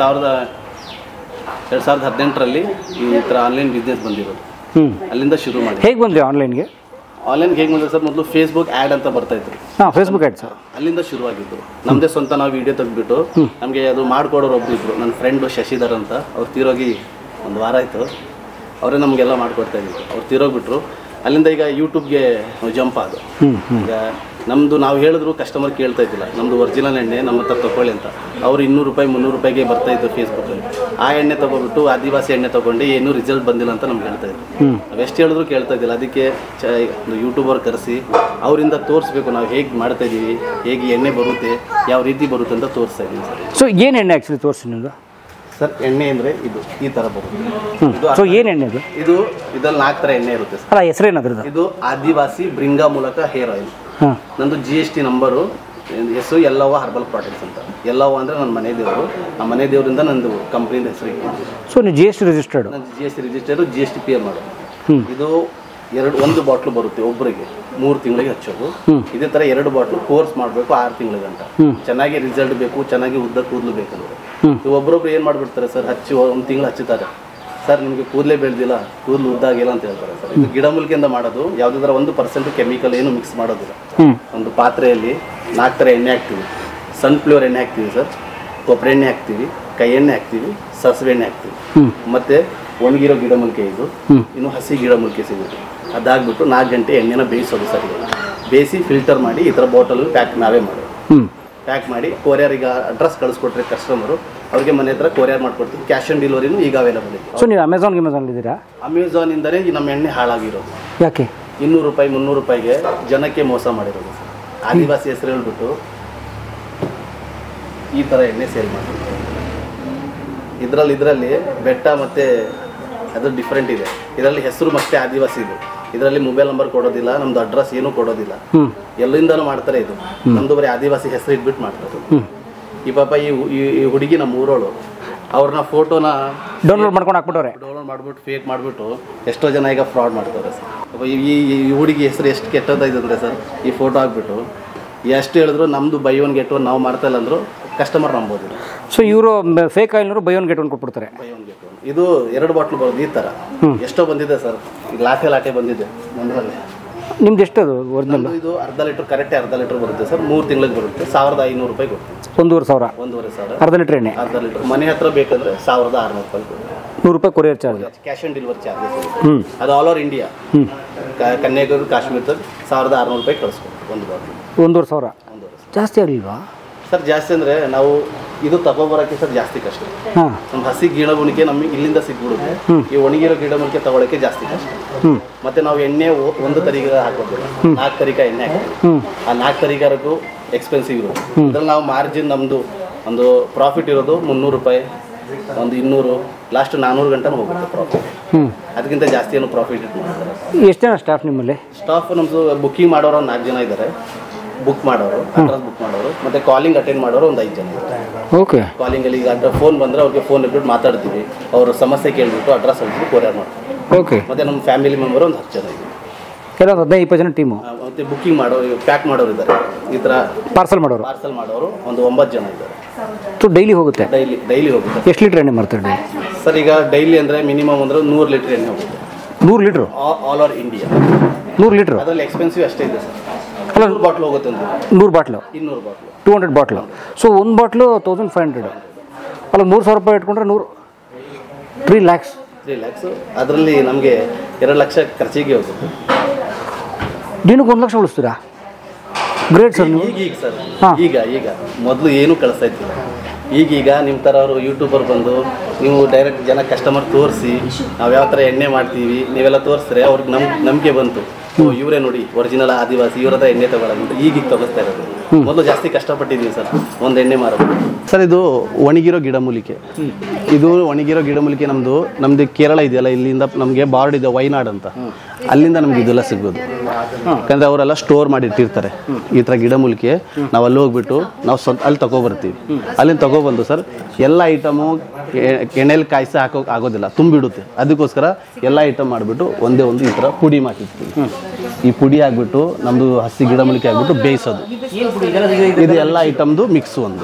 2018ರಲ್ಲಿ ಈ ಥರ ಆನ್ಲೈನ್ ಬಿಸ್ನೆಸ್ ಬಂದಿರೋದು. ಅಲ್ಲಿಂದ ಶುರು ಮಾಡಿ. ಹೇಗೆ ಬಂದ್ರಿ ಆನ್ಲೈನ್ಗೆ? ಆನ್ಲೈನ್ಗೆ ಹೇಗೆ ಬಂದರೆ ಸರ್, ಮೊದಲು ಫೇಸ್ಬುಕ್ ಆ್ಯಡ್ ಅಂತ ಬರ್ತಾಯಿದ್ರು. Facebook add sir. ಅಲ್ಲಿಂದ ಶುರುವಾಗಿದ್ದು. ನಮ್ಮದೇ ಸ್ವಂತ ನಾವು ವೀಡಿಯೋ ತೆಗೆದ್ಬಿಟ್ಟು ನಮಗೆ ಅದು ಮಾಡಿಕೊಡೋರು ಒಬ್ಬರು ಇದ್ದರು, ನನ್ನ ಫ್ರೆಂಡು ಶಶಿಧರ್ ಅಂತ. ಅವ್ರು ತೀರೋಗಿ 1 ವಾರ ಆಯಿತು. ಅವರೇ ನಮಗೆಲ್ಲ ಮಾಡಿಕೊಡ್ತಾ ಇದ್ದರು. ಅವ್ರು ತೀರೋಗ್ಬಿಟ್ರು. ಅಲ್ಲಿಂದ ಈಗ ಯೂಟ್ಯೂಬ್ಗೆ ಜಂಪ್ ಆದು. ಈಗ ನಮ್ಮದು ನಾವು ಹೇಳಿದ್ರು ಕಸ್ಟಮರ್ ಕೇಳ್ತಾ ಇದ್ದಿಲ್ಲ, ನಮ್ಮದು ಒರಿಜಿನಲ್ ಎಣ್ಣೆ ನಮ್ಮ ಹತ್ರ ತೊಗೊಳ್ಳಿ ಅಂತ. ಅವರು 200 ರೂಪಾಯಿ 300 ರೂಪಾಯಿಗೆ ಬರ್ತಾಯಿದ್ರು ಫೇಸ್ಬುಕ್ಕಲ್ಲಿ. ಆ ಎಣ್ಣೆ ತೊಗೊಬಿಟ್ಟು ಆದಿವಾಸಿ ಎಣ್ಣೆ ತೊಗೊಂಡು ಏನೂ ರಿಸಲ್ಟ್ ಬಂದಿಲ್ಲ ಅಂತ ನಮ್ಗೆ ಹೇಳ್ತಾ ಇದ್ರು. ನಾವು ಎಷ್ಟು ಹೇಳಿದ್ರು ಕೇಳ್ತಾ ಇದ್ದಿಲ್ಲ. ಅದಕ್ಕೆ ಒಂದು ಯೂಟ್ಯೂಬರ್ ಕರೆಸಿ ಅವರಿಂದ ತೋರಿಸ್ಬೇಕು ನಾವು ಹೇಗೆ ಮಾಡ್ತಾ ಇದ್ದೀವಿ, ಹೇಗೆ ಎಣ್ಣೆ ಬರುತ್ತೆ, ಯಾವ ರೀತಿ ಬರುತ್ತೆ ಅಂತ ತೋರಿಸ್ತಾ ಇದ್ದೀವಿ ಸರ್. ಸೊ ಏನು ಎಣ್ಣೆ ಆ್ಯಕ್ಚುಲಿ ತೋರಿಸಿ ನಿಮ್ಮದು? ಸರ್ ಎಣ್ಣೆ ಅಂದರೆ ಇದು ಈ ಥರ ಬರುತ್ತೆ. ಸೊ ಏನು ಎಣ್ಣೆ ಇದು? ಇದ್ರಲ್ಲಿ 4 ಥರ ಎಣ್ಣೆ ಇರುತ್ತೆ ಸರ್. ಅಲ್ಲ, ಹೆಸರೇನಾದ್ರದ್ದು? ಇದು ಆದಿವಾಸಿ ಬ್ರಿಂಗಾ ಮೂಲಕ ಹೇರ್ ಆಯಿಲ್. ನಂದು GST ನಂಬರು ಹೆಸರು ಎಲ್ಲವ್ವ ಹರ್ಬಲ್ ಪ್ರಾಡಕ್ಟ್ಸ್ ಅಂತ. ಎಲ್ಲವ್ವ ಅಂದರೆ ನನ್ನ ಮನೆ ದೇವರು. ಆ ಮನೆ ದೇವರಿಂದ ನಂದು ಕಂಪ್ನಿಯಿಂದ ಹೆಸರು ಇಟ್ಟಿದ್ದೀನಿ. ಸೊ ನೀವು GST ರಿಜಿಸ್ಟರ್ಡ್? ನನ್ನ GST ರಿಜಿಸ್ಟರು, GST ಪೇ ಮಾಡೋದು. ಇದು 1 ಬಾಟ್ಲು ಬರುತ್ತೆ ಒಬ್ಬರಿಗೆ, 3 ತಿಂಗಳಿಗೆ ಹಚ್ಚೋದು. ಇದೇ ಥರ 2 ಬಾಟ್ಲು ಕೋರ್ಸ್ ಮಾಡಬೇಕು 6 ತಿಂಗಳಿಗಂಟ. ಚೆನ್ನಾಗಿ ರಿಸಲ್ಟ್ ಬೇಕು, ಚೆನ್ನಾಗಿ ಉದ್ದ ಕೂದಲು ಬೇಕಂದ್ರೆ ಒಬ್ಬರೊಬ್ರು ಏನು ಮಾಡಿಬಿಡ್ತಾರೆ ಸರ್, 1 ತಿಂಗಳು ಹಚ್ಚುತ್ತಾರೆ. ಸರ್ ನಿಮಗೆ ಕೂದಲೇ ಬೆಳೆದಿಲ್ಲ, ಕೂದಲು ಉದ್ದಾಗಿಲ್ಲ ಅಂತ ಹೇಳ್ತಾರೆ ಸರ್. ಇದು ಗಿಡಮೂಲಿಕೆಯಿಂದ ಮಾಡೋದು. ಯಾವುದಾದ್ರೂ 1% ಕೆಮಿಕಲ್ ಏನು ಮಿಕ್ಸ್ ಮಾಡೋದಿಲ್ಲ. ಒಂದು ಪಾತ್ರೆಯಲ್ಲಿ 4 ಥರ ಎಣ್ಣೆ ಹಾಕ್ತೀವಿ. ಸನ್ಫ್ಲವರ್ ಎಣ್ಣೆ ಹಾಕ್ತೀವಿ ಸರ್, ಕೊಬ್ಬರಿ ಎಣ್ಣೆ ಹಾಕ್ತೀವಿ, ಕೈ ಎಣ್ಣೆ ಹಾಕ್ತೀವಿ, ಸಾಸಿವೆ ಎಣ್ಣೆ ಹಾಕ್ತೀವಿ. ಮತ್ತು ಒಣಗಿರೋ ಗಿಡಮೂಲಿಕೆ ಇದು, ಇನ್ನು ಹಸಿ ಗಿಡಮೂಲಿಕೆ ಸಿಗುತ್ತೆ. ಅದಾಗ್ಬಿಟ್ಟು 4 ಗಂಟೆ ಎಣ್ಣೆನ ಬೇಯಿಸೋದು ಸರ್. ಬೇಯಿಸಿ ಫಿಲ್ಟರ್ ಮಾಡಿ ಈ ಥರ ಬಾಟಲ್ ನಾವೇ ಮಾಡೋದು. ಪ್ಯಾಕ್ ಮಾಡಿ ಕೊರಿಯರಿಗೆ ಅಡ್ರೆಸ್ ಕಳಿಸ್ಕೊಟ್ರೆ ಕಸ್ಟಮರು, ಅವ್ರಿಗೆ ಮನೆ ಹತ್ರ ಕೊರಿಯರ್ ಮಾಡಿಕೊಡ್ತೀವಿ. ಕ್ಯಾಶ್ ಆನ್ ಡೆಲಿವರಿನೂ ಈಗ ಅವೈಲೇಬಲ್ ಇದೆ. ಸೊ ನೀವು ಅಮೆಝಾನ್ ಇದ್ದೀರಾ? ಅಮೆಝಾನಿಂದಲೇ ನಮ್ಮ ಎಣ್ಣೆ ಹಾಳಾಗಿರೋದು. ಯಾಕೆ? 200 ರೂಪಾಯಿ 300 ರೂಪಾಯಿಗೆ ಜನಕ್ಕೆ ಮೋಸ ಮಾಡಿರೋದು ಸರ್. ಆದಿವಾಸಿ ಹೆಸರು ಹೇಳ್ಬಿಟ್ಟು ಈ ಥರ ಎಣ್ಣೆ ಸೇಲ್ ಮಾಡ್ತೀವಿ. ಇದರಲ್ಲಿ ಬೆಟ್ಟ ಮತ್ತು ಅದು ಡಿಫ್ರೆಂಟ್ ಇದೆ. ಇದರಲ್ಲಿ ಹೆಸರು ಮತ್ತೆ ಆದಿವಾಸಿ ಇದೆ. ಇದರಲ್ಲಿ ಮೊಬೈಲ್ ನಂಬರ್ ಕೊಡೋದಿಲ್ಲ, ನಮ್ದು ಅಡ್ರೆಸ್ ಏನೂ ಕೊಡೋದಿಲ್ಲ. ಎಲ್ಲಿಂದನೂ ಮಾಡ್ತಾರೆ. ಇದು ನಮ್ದು ಬರೀ ಆದಿವಾಸಿ ಹೆಸರು ಇಟ್ಬಿಟ್ಟು ಮಾಡ್ತಾರೆ. ಈ ಪಾಪ ಈ ಹುಡುಗಿ ನಮ್ಮ ಊರೋಳು, ಅವ್ರನ್ನ ಫೋಟೋನ ಡೌನ್ಲೋಡ್ ಮಾಡ್ಕೊಂಡು ಹಾಕ್ಬಿಟ್ಟವ್ರೆ. ಡೌನ್ಲೋಡ್ ಮಾಡಿಬಿಟ್ಟು ಫೇಕ್ ಮಾಡಿಬಿಟ್ಟು ಎಷ್ಟೋ ಜನ ಈಗ ಫ್ರಾಡ್ ಮಾಡ್ತಾರೆ ಸರ್. ಈ ಹುಡುಗಿ ಹೆಸರು ಎಷ್ಟು ಕೆಟ್ಟದಾಗಿದೆ ಅಂದರೆ ಸರ್, ಈ ಫೋಟೋ ಹಾಕ್ಬಿಟ್ಟು ಎಷ್ಟು ಹೇಳಿದ್ರು ನಮ್ಮದು ಬೈ 1 get 1 ನಾವು ಮಾಡ್ತಾ ಇಲ್ಲ ಅಂದರು ಕಸ್ಟಮರ್ ನಂಬೋದಿಲ್ಲ. ಸೊ ಇವರು ಫೇಕ್ ಆಯಿಲ್ನವರು ಬೈ 1 get 1 ಕೊಟ್ಬಿಡ್ತಾರೆ. ಬೈ 1 get 1 ಇದು 2 ಬಾಟ್ಲು ಬರೋದು ಈ ಥರ. ಎಷ್ಟೋ ಬಂದಿದೆ ಸರ್, ಈಗ ಲಾಟೆ ಬಂದಿದೆ ನಮ್ಮಲ್ಲಿ. ನಿಮ್ದು ಎಷ್ಟು ಅದು ಒರಿಜಿನಲ್? ಇದು 1/2 ಲೀಟ್ರ್, ಕರೆಕ್ಟೇ 1/2 ಲೀಟ್ರ್ ಬರುತ್ತೆ ಸರ್. 3 ತಿಂಗಳಿಗೆ ಬರುತ್ತೆ. 1500 ರೂಪಾಯಿ ಕೊಡ್ತೀವಿ. 1,500. 1,500 1/2 ಲೀಟ್ರ್ ಎಣ್ಣೆ. 1/2 ಲೀಟ್ರ್ ಮನೆ ಹತ್ರ ಬೇಕಂದ್ರೆ 1600 ರೂಪಾಯಿ ಕೊಡ್ತೀವಿ. 100 ರೂಪಾಯಿ courier charge. Cash on delivery charges. ಅದು ಆಲ್ ಓವರ್ ಇಂಡಿಯಾ. ಕನ್ಯಾಕುಮಾರಿ ಕಾಶ್ಮೀರದ 1600 ರೂಪಾಯಿ ಕಳಿಸ್ಕೊಡ್ತೀವಿ ಒಂದು ಬಾಟ್ಲು. 1,500 ಜಾಸ್ತಿ ಆಗಲಿಲ್ವಾ ಸರ್? ಜಾಸ್ತಿ ಅಂದರೆ ನಾವು ಇದು ತಗೊಬರೋಕ್ಕೆ ಸರ್ ಜಾಸ್ತಿ ಕಷ್ಟ. ನಮ್ಮ ಹಸಿ ಗಿಡಮೂಲಿಕೆ ನಮಗೆ ಇಲ್ಲಿಂದ ಸಿಗ್ಬಿಡುತ್ತೆ. ಈ ಒಣಗಿರೋ ಗಿಡಮೂಲಿಕೆ ತಗೊಳ್ಳೋಕ್ಕೆ ಜಾಸ್ತಿ ಕಷ್ಟ. ಮತ್ತೆ ನಾವು ಎಣ್ಣೆ ಒಂದು ತರಿಗ ಹಾಕೋದಿಲ್ಲ, 4 ತರಿಕ ಎಣ್ಣೆ ಹಾಕ್ತೀವಿ. ಆ 4 ತರಿಗಾರಕ್ಕೂ ಎಕ್ಸ್ಪೆನ್ಸಿವ್ ಇರುತ್ತೆ. ಅದ್ರಲ್ಲಿ ನಾವು ಮಾರ್ಜಿನ್ ನಮ್ಮದು ಒಂದು ಪ್ರಾಫಿಟ್ ಇರೋದು 300 ರೂಪಾಯಿ, ಒಂದು 200, ಲಾಸ್ಟ್ 400 ಗಂಟೆ ಹೋಗುತ್ತೆ ಪ್ರಾಫಿಟ್. ಅದಕ್ಕಿಂತ ಜಾಸ್ತಿ ಏನು ಪ್ರಾಫಿಟ್ ಮಾಡ್ತಾರೆ. ಎಷ್ಟು ಜನ ಸ್ಟಾಫ್ ನಿಮ್ಮಲ್ಲಿ? ಸ್ಟಾಫ್ ನಮ್ಮದು ಬುಕ್ಕಿಂಗ್ ಮಾಡೋರು 4 ಜನ ಇದ್ದಾರೆ. ಬುಕ್ ಮಾಡೋರು, ಅಡ್ರೆಸ್ ಬುಕ್ ಮಾಡೋರು, ಮತ್ತೆ ಕಾಲಿಂಗ್ ಅಟೆಂಡ್ ಮಾಡೋರು ಒಂದು 5 ಜನ ಇದ್ದಾರೆ. ಓಕೆ. ಕಾಲಿಂಗಲ್ಲಿ ಈಗ ಫೋನ್ ಬಂದರೆ ಅವ್ರಿಗೆ ಫೋನ್ ಇಟ್ಬಿಟ್ಟು ಮಾತಾಡ್ತೀವಿ. ಅವ್ರ ಸಮಸ್ಯೆ ಕೇಳಿಬಿಟ್ಟು ಅಡ್ರೆಸ್ ಹೇಳ್ಬಿಟ್ಟು ಕೊರಿಯರ್ ಮಾಡ್ತೀವಿ. ಓಕೆ. ಮತ್ತು ನಮ್ಮ ಫ್ಯಾಮಿಲಿ ಮೆಂಬರ್ ಒಂದು 10 ಜನ ಇದ್ದೀವಿ. ಕೆಲವರು 15-20 ಜನ ಟೀಮು. ಮತ್ತು ಬುಕ್ಕಿಂಗ್ ಮಾಡೋರು, ಪ್ಯಾಕ್ ಮಾಡೋರು ಇದ್ದಾರೆ. ಈ ಥರ ಪಾರ್ಸಲ್ ಮಾಡೋರು ಒಂದು 9 ಜನ ಇದ್ದಾರೆ. ಸೊ ಡೈಲಿ ಹೋಗುತ್ತೆ? ಡೈಲಿ ಹೋಗುತ್ತೆ. ಎಷ್ಟು ಲೀಟ್ರ್ ಎಣ್ಣೆ ಮಾಡ್ತಾರೆ ಡೈಲಿ? ಸರ್ ಈಗ ಡೈಲಿ ಅಂದರೆ ಮಿನಿಮಮ್ ಅಂದರೆ 100 ಲೀಟ್ರ್ ಎಣ್ಣೆ ಹೋಗುತ್ತೆ. 100 litre all over India? 100 litre. ಅದರಲ್ಲಿ ಎಕ್ಸ್ಪೆನ್ಸಿವ್ ಅಷ್ಟೇ ಇದೆ ಸರ್. ಅಲ್ಲ, 100 ಬಾಟ್ಲು ಹೋಗುತ್ತೆ ಅಂತ. 100 ಬಾಟ್ಲು, 200 ಬಾಟ್ಲು, 200 ಬಾಟ್ಲು. ಸೊ ಒಂದು ಬಾಟ್ಲು 1500. ಅಲ್ಲ, 3,000 ರೂಪಾಯಿ ಇಟ್ಕೊಂಡ್ರೆ 3 ಲ್ಯಾಕ್ಸ್. ಅದರಲ್ಲಿ ನಮಗೆ 2 ಲಕ್ಷ ಖರ್ಚಿಗೆ ಹೋಗುತ್ತೆ. ದಿನಕ್ಕೆ 1 ಲಕ್ಷ ಉಳಿಸ್ತೀರಾ? ಗ್ರೇಟ್ ಸರ್ ನೀವು. ಈಗ ಸರ್ ಈಗ ಮೊದಲು ಏನೂ ಕಳಿಸ್ತಾ ಇರ್ತೀವಿ. ಈಗೀಗ ನಿಮ್ಮ ಥರ ಅವರು ಯೂಟ್ಯೂಬರ್ ಬಂದು ನೀವು ಡೈರೆಕ್ಟ್ ಜನ ಕಸ್ಟಮರ್ ತೋರಿಸಿ ನಾವು ಯಾವ ಥರ ಎಣ್ಣೆ ಮಾಡ್ತೀವಿ ನೀವೆಲ್ಲ ತೋರಿಸಿದ್ರೆ ಅವ್ರಿಗೆ ನಂಬಿಕೆ ಬಂತು. ಇವರೇ ನೋಡಿ ಒರಿಜಿನಲ್ ಆದಿವಾಸಿ, ಇವರ ಹತ್ರ ಎಣ್ಣೆ ತಗೊಳ್ಳೋದು ಈಗೀಗ ತಗೋಸ್ತಾ ಇರೋದು. ಮೊದಲು ಜಾಸ್ತಿ ಕಷ್ಟಪಟ್ಟಿದ್ದೀವಿ ಸರ್ ಒಂದು ಎಣ್ಣೆ ಮಾರೋದು. ಸರ್ ಇದು ಒಣಗಿರೋ ಗಿಡಮೂಲಿಕೆ. ಇದು ಒಣಗಿರೋ ಗಿಡಮೂಲಿಕೆ ನಮ್ಮದು ಕೇರಳ ಇದೆಯಲ್ಲ, ಇಲ್ಲಿಂದ ನಮಗೆ ಬಾರ್ಡ್ ಇದೆ ವೈನಾಡ್ ಅಂತ, ಅಲ್ಲಿಂದ ನಮ್ಗೆ ಇದೆಲ್ಲ ಸಿಗೋದು. ಯಾಕಂದರೆ ಅವರೆಲ್ಲ ಸ್ಟೋರ್ ಮಾಡಿ ಇಟ್ಟಿರ್ತಾರೆ ಈ ಥರ ಗಿಡಮೂಲಿಕೆ. ನಾವು ಅಲ್ಲಿ ಹೋಗ್ಬಿಟ್ಟು ನಾವು ಅಲ್ಲಿ ತಗೊಬರ್ತೀವಿ. ಅಲ್ಲಿಂದ ತಗೊಬಂದು ಸರ್ ಎಲ್ಲ ಐಟಮು ಎಣ್ಣೆಲಿ ಕಾಯಿಸಿ ಆಗೋದಿಲ್ಲ, ತುಂಬಿಡುತ್ತೆ. ಅದಕ್ಕೋಸ್ಕರ ಎಲ್ಲ ಐಟಮ್ ಮಾಡಿಬಿಟ್ಟು ಒಂದೇ ಒಂದು ಈ ಥರ ಪುಡಿ ಮಾಡಿರ್ತೀವಿ. ಈ ಪುಡಿ ಆಗಿಬಿಟ್ಟು ನಮ್ಮದು ಹಸಿ ಗಿಡಮೂಲಿಕೆ ಆಗಿಬಿಟ್ಟು ಬೇಯಿಸೋದು. ಇದು ಎಲ್ಲ ಐಟಮ್ದು ಮಿಕ್ಸು ಒಂದು.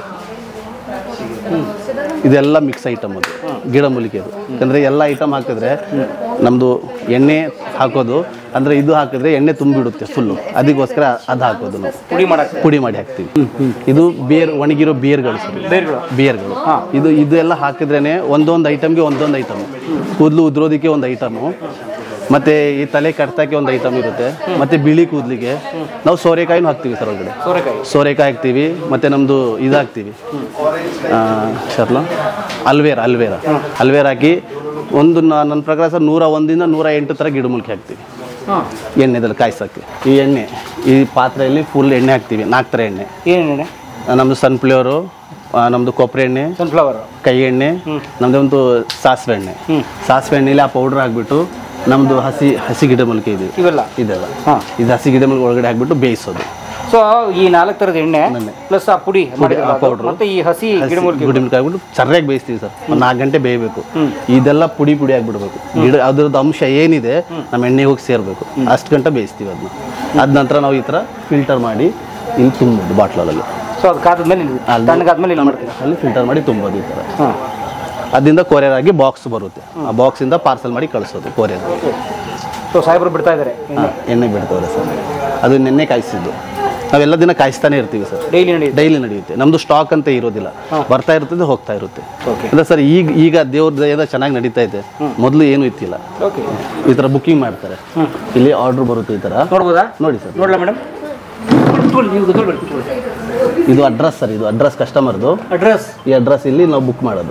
ಇದೆಲ್ಲ ಮಿಕ್ಸ್ ಐಟಮ್ ಅದು ಗಿಡಮೂಲಿಕೆ. ಅದು ಯಾಕಂದರೆ ಎಲ್ಲ ಐಟಮ್ ಹಾಕಿದ್ರೆ ನಮ್ಮದು ಎಣ್ಣೆ ಹಾಕೋದು ಅಂದರೆ ಇದು ಹಾಕಿದ್ರೆ ಎಣ್ಣೆ ತುಂಬಿಡುತ್ತೆ ಫುಲ್ಲು. ಅದಕ್ಕೋಸ್ಕರ ಅದು ಹಾಕೋದು ನಾವು ಪುಡಿ ಮಾಡಿ ಹಾಕ್ತೀವಿ. ಇದು ಒಣಗಿರೋ ಬೇರ್ಗಳು. ಇದೆಲ್ಲ ಹಾಕಿದ್ರೇ ಒಂದೊಂದು ಐಟಮ್ಗೆ ಒಂದೊಂದು ಐಟಮ್. ಕೂದಲು ಉದ್ರೋದಕ್ಕೆ ಒಂದು ಐಟಮು, ಮತ್ತು ಈ ತಲೆ ಕಟ್ತಕ್ಕೆ ಒಂದು ಐಟಮ್ ಇರುತ್ತೆ. ಮತ್ತು ಬಿಳಿ ಕೂದಲಿಗೆ ನಾವು ಸೋರೆಕಾಯಿನೂ ಹಾಕ್ತೀವಿ ಸರ್ ಒಳಗಡೆ. ಸೋರೆಕಾಯಿ ಹಾಕ್ತೀವಿ. ಮತ್ತು ನಮ್ಮದು ಇದು ಹಾಕ್ತೀವಿ ಸರ್ಲ ಅಲ್ವೇರಾ ಹಾಕಿ ಒಂದು ನನ್ನ ಪ್ರಕಾರ ಸರ್ 101ರಿಂದ 108 ಥರ ಗಿಡಮೂಲಿಕೆ ಹಾಕ್ತೀವಿ ಎಣ್ಣೆದಲ್ಲಿ ಕಾಯಿಸೋಕ್ಕೆ. ಈ ಎಣ್ಣೆ ಈ ಪಾತ್ರೆಯಲ್ಲಿ ಫುಲ್ ಎಣ್ಣೆ ಹಾಕ್ತೀವಿ. 4 ಥರ ಎಣ್ಣೆ. ಏನೆಣ್ಣೆ? ನಮ್ಮದು ಸನ್ಫ್ಲವರು, ನಮ್ಮದು ಕೊಬ್ಬರಿ ಎಣ್ಣೆ, ಸನ್ಫ್ಲವರ್, ಕೈ ಎಣ್ಣೆ, ನಮ್ಮದು ಒಂದು ಸಾಸಿವೆ ಎಣ್ಣೆಲಿ ಆ ಪೌಡ್ರ್ ಹಾಕ್ಬಿಟ್ಟು ನಮ್ಮದು ಹಸಿ ಗಿಡಮೂಲಿಕೆ ಇದೆಲ್ಲ ಇದು ಹಸಿ ಗಿಡಮೂಲಿಕೆ ಒಳಗಡೆ ಹಾಕ್ಬಿಟ್ಟು ಬೇಯಿಸೋದು. ಸೊ ಈ 4 ಥರದ ಎಣ್ಣೆ ಪ್ಲಸ್ ಆ ಪುಡಿ ಪೌಡ್ರ್ ಮತ್ತೆ ಈ ಹಸಿ ಗಿಡಮೂಲಿಕೆ ಹಾಕ್ಬಿಟ್ಟು ಸರಿಯಾಗಿ ಬೇಯಿಸ್ತೀವಿ ಸರ್. ಒಂದು 4 ಗಂಟೆ ಬೇಯಬೇಕು. ಇದೆಲ್ಲ ಪುಡಿ ಆಗಿಬಿಡ್ಬೇಕು. ಅದ್ರದ್ದು ಅಂಶ ಏನಿದೆ ನಮ್ಮ ಎಣ್ಣೆಗೆ ಹೋಗಿ ಸೇರಬೇಕು. ಅಷ್ಟು ಗಂಟೆ ಬೇಯಿಸ್ತೀವಿ ಅದನ್ನ. ಅದ ನಂತರ ನಾವು ಈ ಥರ ಫಿಲ್ಟರ್ ಮಾಡಿ ಇಲ್ಲಿ ತುಂಬೋದು ಬಾಟ್ಲಲ್ಲಿ. ಸೊ ಅದು ಕಾದ್ಮೇಲೆ ಅಲ್ಲಿ ಫಿಲ್ಟರ್ ಮಾಡಿ ತುಂಬೋದು ಈ ಥರ. ಅದರಿಂದ ಕೊರಿಯರ್ ಆಗಿ ಬಾಕ್ಸ್ ಬರುತ್ತೆ. ಆ ಬಾಕ್ಸಿಂದ ಪಾರ್ಸಲ್ ಮಾಡಿ ಕಳಿಸೋದು ಕೊರಿಯರ್. ಸೊ ಸಾಹೇಬರು ಬಿಡ್ತಾ ಇದ್ದಾರೆ ಎಣ್ಣೆ ಬಿಡ್ತವ್ರೆ ಸರ್. ಅದು ನೆನ್ನೆ ಕಾಯಿಸಿದ್ದು. ನಾವೆಲ್ಲ ದಿನ ಕಾಯಿಸ್ತಾನೆ ಇರ್ತೀವಿ ಸರ್. ಡೈಲಿ ನಡೆಯುತ್ತೆ. ನಮ್ಮದು ಸ್ಟಾಕ್ ಅಂತ ಇರೋದಿಲ್ಲ, ಬರ್ತಾ ಇರ್ತದೆ ಹೋಗ್ತಾ ಇರುತ್ತೆ. ಅಂದರೆ ಸರ್ ಈಗ ದೇವ್ರ ದಯದ ಚೆನ್ನಾಗಿ ನಡೀತಾ ಇದೆ. ಮೊದಲು ಏನೂ ಇತ್ತಿಲ್ಲ. ಈ ಥರ ಬುಕ್ಕಿಂಗ್ ಮಾಡ್ತಾರೆ. ಇಲ್ಲಿ ಆರ್ಡ್ರ್ ಬರುತ್ತೆ ಈ ಥರ. ನೋಡ್ಬೋದಾ? ನೋಡಿ ಸರ್. ನೋಡಲ್ಲ ಮೇಡಮ್? ಇದು ಅಡ್ರೆಸ್ ಸರ್. ಇದು ಅಡ್ರೆಸ್ ಕಸ್ಟಮರ್ದು ಅಡ್ರೆಸ್. ಈ ಅಡ್ರೆಸ್ ಇಲ್ಲಿ ನಾವು ಬುಕ್ ಮಾಡೋದು.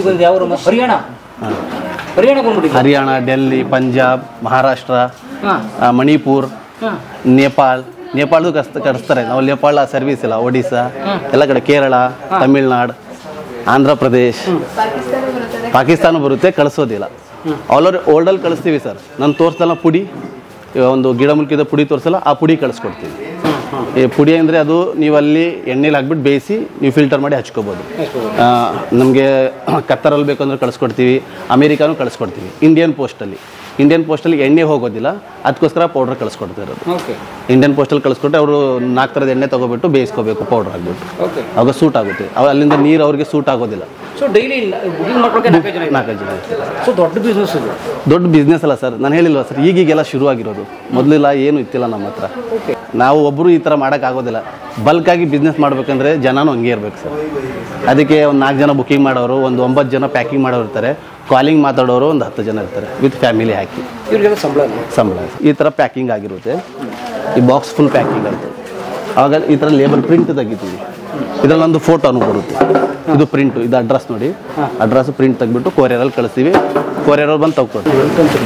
ಹರಿಯಾಣ, ಡೆಲ್ಲಿ, ಪಂಜಾಬ್, ಮಹಾರಾಷ್ಟ್ರ, ಮಣಿಪುರ್, ನೇಪಾಳದು ಕಳಿಸ್ತಾರೆ. ನಾವು ನೇಪಾಳ ಸರ್ವಿಸ್ ಇಲ್ಲ. ಒಡಿಸ್ಸಾ ಎಲ್ಲ ಕಡೆ, ಕೇರಳ, ತಮಿಳ್ನಾಡು, ಆಂಧ್ರ ಪ್ರದೇಶ್, ಪಾಕಿಸ್ತಾನ ಬರುತ್ತೆ. ಕಳಿಸೋದಿಲ್ಲ. ಆಲ್ ಓವರ್ ವರ್ಲ್ಡಲ್ಲಿ ಕಳಿಸ್ತೀವಿ ಸರ್. ನಾನು ತೋರಿಸಲ್ಲ ಪುಡಿ, ಒಂದು ಗಿಡಮೂಲಿಕೆದ ಪುಡಿ ತೋರಿಸಲ್ಲ, ಆ ಪುಡಿ ಕಳಿಸ್ಕೊಡ್ತೀವಿ. ಈ ಪುಡಿ ಅಂದರೆ ಅದು ನೀವು ಅಲ್ಲಿ ಎಣ್ಣೆಲಿ ಹಾಕ್ಬಿಟ್ಟು ಬೇಯಿಸಿ ನೀವು ಫಿಲ್ಟರ್ ಮಾಡಿ ಹಚ್ಕೋಬೋದು. ನಮಗೆ ಕತ್ತರಲ್ಲಿ ಬೇಕಂದ್ರೆ ಕಳಿಸ್ಕೊಡ್ತೀವಿ. ಅಮೇರಿಕಾನು ಕಳಿಸ್ಕೊಡ್ತೀವಿ. ಇಂಡಿಯನ್ ಪೋಸ್ಟಲ್ಲಿ ಎಣ್ಣೆ ಹೋಗೋದಿಲ್ಲ, ಅದಕ್ಕೋಸ್ಕರ ಪೌಡ್ರ್ ಕಳಿಸ್ಕೊಡ್ತಾ ಇರೋದು. ಇಂಡಿಯನ್ ಪೋಸ್ಟಲ್ಲಿ ಕಳಿಸ್ಕೊಟ್ರೆ ಅವರು 4 ಥರದ ಎಣ್ಣೆ ತೊಗೊಬಿಟ್ಟು ಬೇಯಿಸ್ಕೋಬೇಕು ಪೌಡ್ರ್ ಹಾಕ್ಬಿಟ್ಟು. ಅವಾಗ ಸೂಟ್ ಆಗುತ್ತೆ. ಅಲ್ಲಿಂದ ನೀರು ಅವ್ರಿಗೆ ಸೂಟ್ ಆಗೋದಿಲ್ಲ. ಸೊ ಡೈಲಿ ಬುಕಿಂಗ್ ಮಾಡ್ಕೊಳ್ಳೋಕೆ 4 ಜನ. ಸೊ ದೊಡ್ಡ ಬಿಸ್ನೆಸ್ ಇದು. ದೊಡ್ಡ ಬಿಸ್ನೆಸ್ ಅಲ್ಲ ಸರ್. ನಾನು ಹೇಳಿಲ್ವ ಸರ್, ಈಗೀಗೆಲ್ಲ ಶುರುವಾಗಿರೋದು. ಮೊದಲಿಲ್ಲ, ಏನೂ ಇತ್ತಿಲ್ಲ ನಮ್ಮ ಹತ್ರ. ನಾವು ಒಬ್ಬರು ಈ ಥರ ಮಾಡೋಕ್ಕಾಗೋದಿಲ್ಲ. ಬಲ್ಕಾಗಿ ಬಿಸ್ನೆಸ್ ಮಾಡ್ಬೇಕಂದ್ರೆ ಜನನೂ ಹಂಗೆ ಇರಬೇಕು ಸರ್. ಅದಕ್ಕೆ ಒಂದು 4 ಜನ ಬುಕಿಂಗ್ ಮಾಡೋರು, ಒಂದು 9 ಜನ ಪ್ಯಾಕಿಂಗ್ ಮಾಡೋರು ಇರ್ತಾರೆ. ಕಾಲಿಂಗ್ ಮಾತಾಡೋರು ಒಂದು 10 ಜನ ಇರ್ತಾರೆ ವಿತ್ ಫ್ಯಾಮಿಲಿ ಹಾಕಿ. ಇವ್ರಿಗೆಲ್ಲ ಸಂಬಳ ಈ ಥರ ಪ್ಯಾಕಿಂಗ್ ಆಗಿರುತ್ತೆ. ಈ ಬಾಕ್ಸ್ ಫುಲ್ ಪ್ಯಾಕಿಂಗ್ ಆಗುತ್ತೆ. ಆವಾಗ ಈ ಥರ ಲೇಬಲ್ ಪ್ರಿಂಟ್ ತೆಗಿತೀವಿ. ಇದರಲ್ಲಿ ಒಂದು ಫೋಟೋನು ಬರುತ್ತೆ. ಇದು ಪ್ರಿಂಟು, ಇದು ಅಡ್ರೆಸ್ ನೋಡಿ, ಅಡ್ರೆಸ್ ಪ್ರಿಂಟ್ ತೆಗಿಬಿಟ್ಟು ಕೊರಿಯರಲ್ಲಿ ಕಳಿಸ್ತೀವಿ. ಕೊರಿಯರ್ ಬಂದು ತಗೊಳ್ತೀವಿ.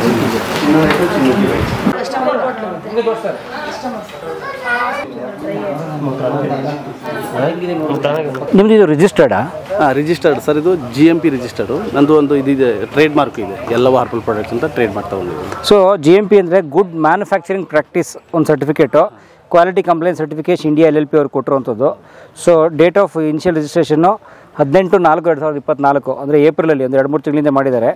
ನಿಮ್ದು ಇದು ರಿಜಿಸ್ಟರ್ಡಾ? Registered sir. ಇದು GMP ರಿಜಿಸ್ಟರ್ಡು. ನಂದು ಒಂದು ಇದಿದೆ, ಟ್ರೇಡ್ ಮಾರ್ಕ್ ಇದೆ, ಎಲ್ಲವೂ ಹಾರ್ಪಲ್ ಪ್ರಾಡಕ್ಟ್ಸ್ ಅಂತ ಟ್ರೇಡ್ ಮಾರ್ಕ್ ತಗೊಂಡಿದ್ದೀನಿ. ಸೊ GMP ಅಂದರೆ ಗುಡ್ ಮ್ಯಾನುಫ್ಯಾಕ್ಚರಿಂಗ್ ಪ್ರಾಕ್ಟೀಸ್ ಒಂದು certificate, quality complaint certification India LLP ಅವ್ರು ಕೊಟ್ಟಿರುವಂಥದ್ದು. ಸೊ ಡೇಟ್ ಆಫ್ ಇನಿಷಿಯಲ್ ರಿಜಿಸ್ಟ್ರೇಷನ್ನು 18/4/2024, ಅಂದರೆ ಏಪ್ರಿಲಲ್ಲಿ ಒಂದು 2-3 ತಿಂಗಳಿಂದ ಮಾಡಿದ್ದಾರೆ.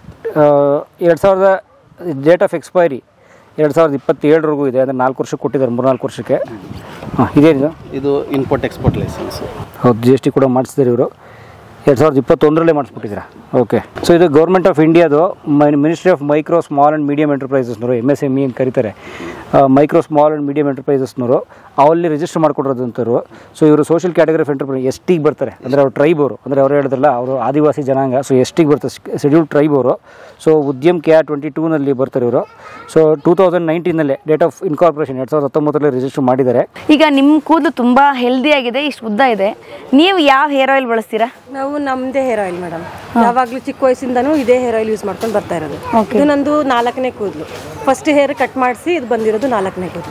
2000 ಡೇಟ್ ಆಫ್ ಎಕ್ಸ್ಪೈರಿ 2027ವರೆಗೂ ಇದೆ, ಅಂದರೆ 4 ವರ್ಷಕ್ಕೆ ಕೊಟ್ಟಿದ್ದಾರೆ, 3-4 ವರ್ಷಕ್ಕೆ. ಇದೇನಿದು? ಇದು ಇಂಪೋರ್ಟ್ ಎಕ್ಸ್ಪೋರ್ಟ್ ಲೈಸೆನ್ಸ್. ಹೌದು, GST ಕೂಡ ಮಾಡಿಸಿದ್ದಾರೆ ಇವರು. 2021ರಲ್ಲೇ ಮಾಡಿಸ್ಬಿಟ್ಟಿದ್ದೀರಾ? ಓಕೆ. ಸೊ ಇದು ಗೌರ್ಮೆಂಟ್ ಆಫ್ ಇಂಡಿಯಾದು ministry of micro small and medium ಎಂಟರ್ಪ್ರೈಸಸ್ನವರು, MSME ಅಂತ ಕರೀತಾರೆ, ಮೈಕ್ರೋ ಸ್ಮಾಲ್ ಆ್ಯಂಡ್ ಮೀಡಿಯಂ ಎಂಟರ್ಪ್ರೈಸಸ್ನವರು ಅವಲ್ಲಿ ರಿಜಿಸ್ಟರ್ ಮಾಡ್ಕೊಡೋದಂಥವ್ರು. ಸೊ ಇವರು ಸೋಷಿಯಲ್ ಕ್ಯಾಟಗರಿ ಆಫ್ ಎಂಟರ್ಪ್ರೈಸ್ STಗೆ ಬರ್ತಾರೆ, ಅಂದರೆ ಅವ್ರು ಟ್ರೈಬ್ ಅವರು, ಅಂದರೆ ಅವ್ರು ಹೇಳಿದ್ರಲ್ಲ ಅವರು ಆದಿವಾಸಿ ಜನಾಂಗ. ಸೊ STಗೆ ಬರ್ತಾರೆ, ಶೆಡ್ಯೂಲ್ಡ್ ಟ್ರೈಬ್ ಅವರು. ಸೊ ಉದ್ಯಮ್ KR 22ನಲ್ಲಿ ಬರ್ತಾರೆ ಇವರು. ಸೊ 2019ನಲ್ಲೇ ಡೇಟ್ ಆಫ್ ಇನ್ಕಾರ್ಪೊರೇಷನ್ 2019ರಲ್ಲಿ ರಿಜಿಸ್ಟರ್ ಮಾಡಿದ್ದಾರೆ. ಈಗ ನಿಮ್ಮ ಕೂದಲು ತುಂಬ ಹೆಲ್ದಿ ಆಗಿದೆ, ಇಷ್ಟು ಉದ್ದ ಇದೆ, ನೀವು ಯಾವ ಹೇರ್ ಆಯಿಲ್ ಬಳಸ್ತೀರಾ? ನಾವು ನಮ್ಮದೇ ಹೇರ್ ಆಯಿಲ್ ಮೇಡಮ್, ಯಾವಾಗಲೂ ಚಿಕ್ಕ ವಯಸ್ಸಿಂದನೂ ಇದೇ ಹೇರ್ ಆಯಿಲ್ ಯೂಸ್ ಮಾಡ್ಕೊಂಡು ಬರ್ತಾ ಇರೋದು. ಇದು ನಂದು 4ನೇ ಕೂದಲು. ಫಸ್ಟ್ ಹೇರ್ ಕಟ್ ಮಾಡಿಸಿ ಇದು ಬಂದಿರೋದು 4ನೇ ಕೂದಲು.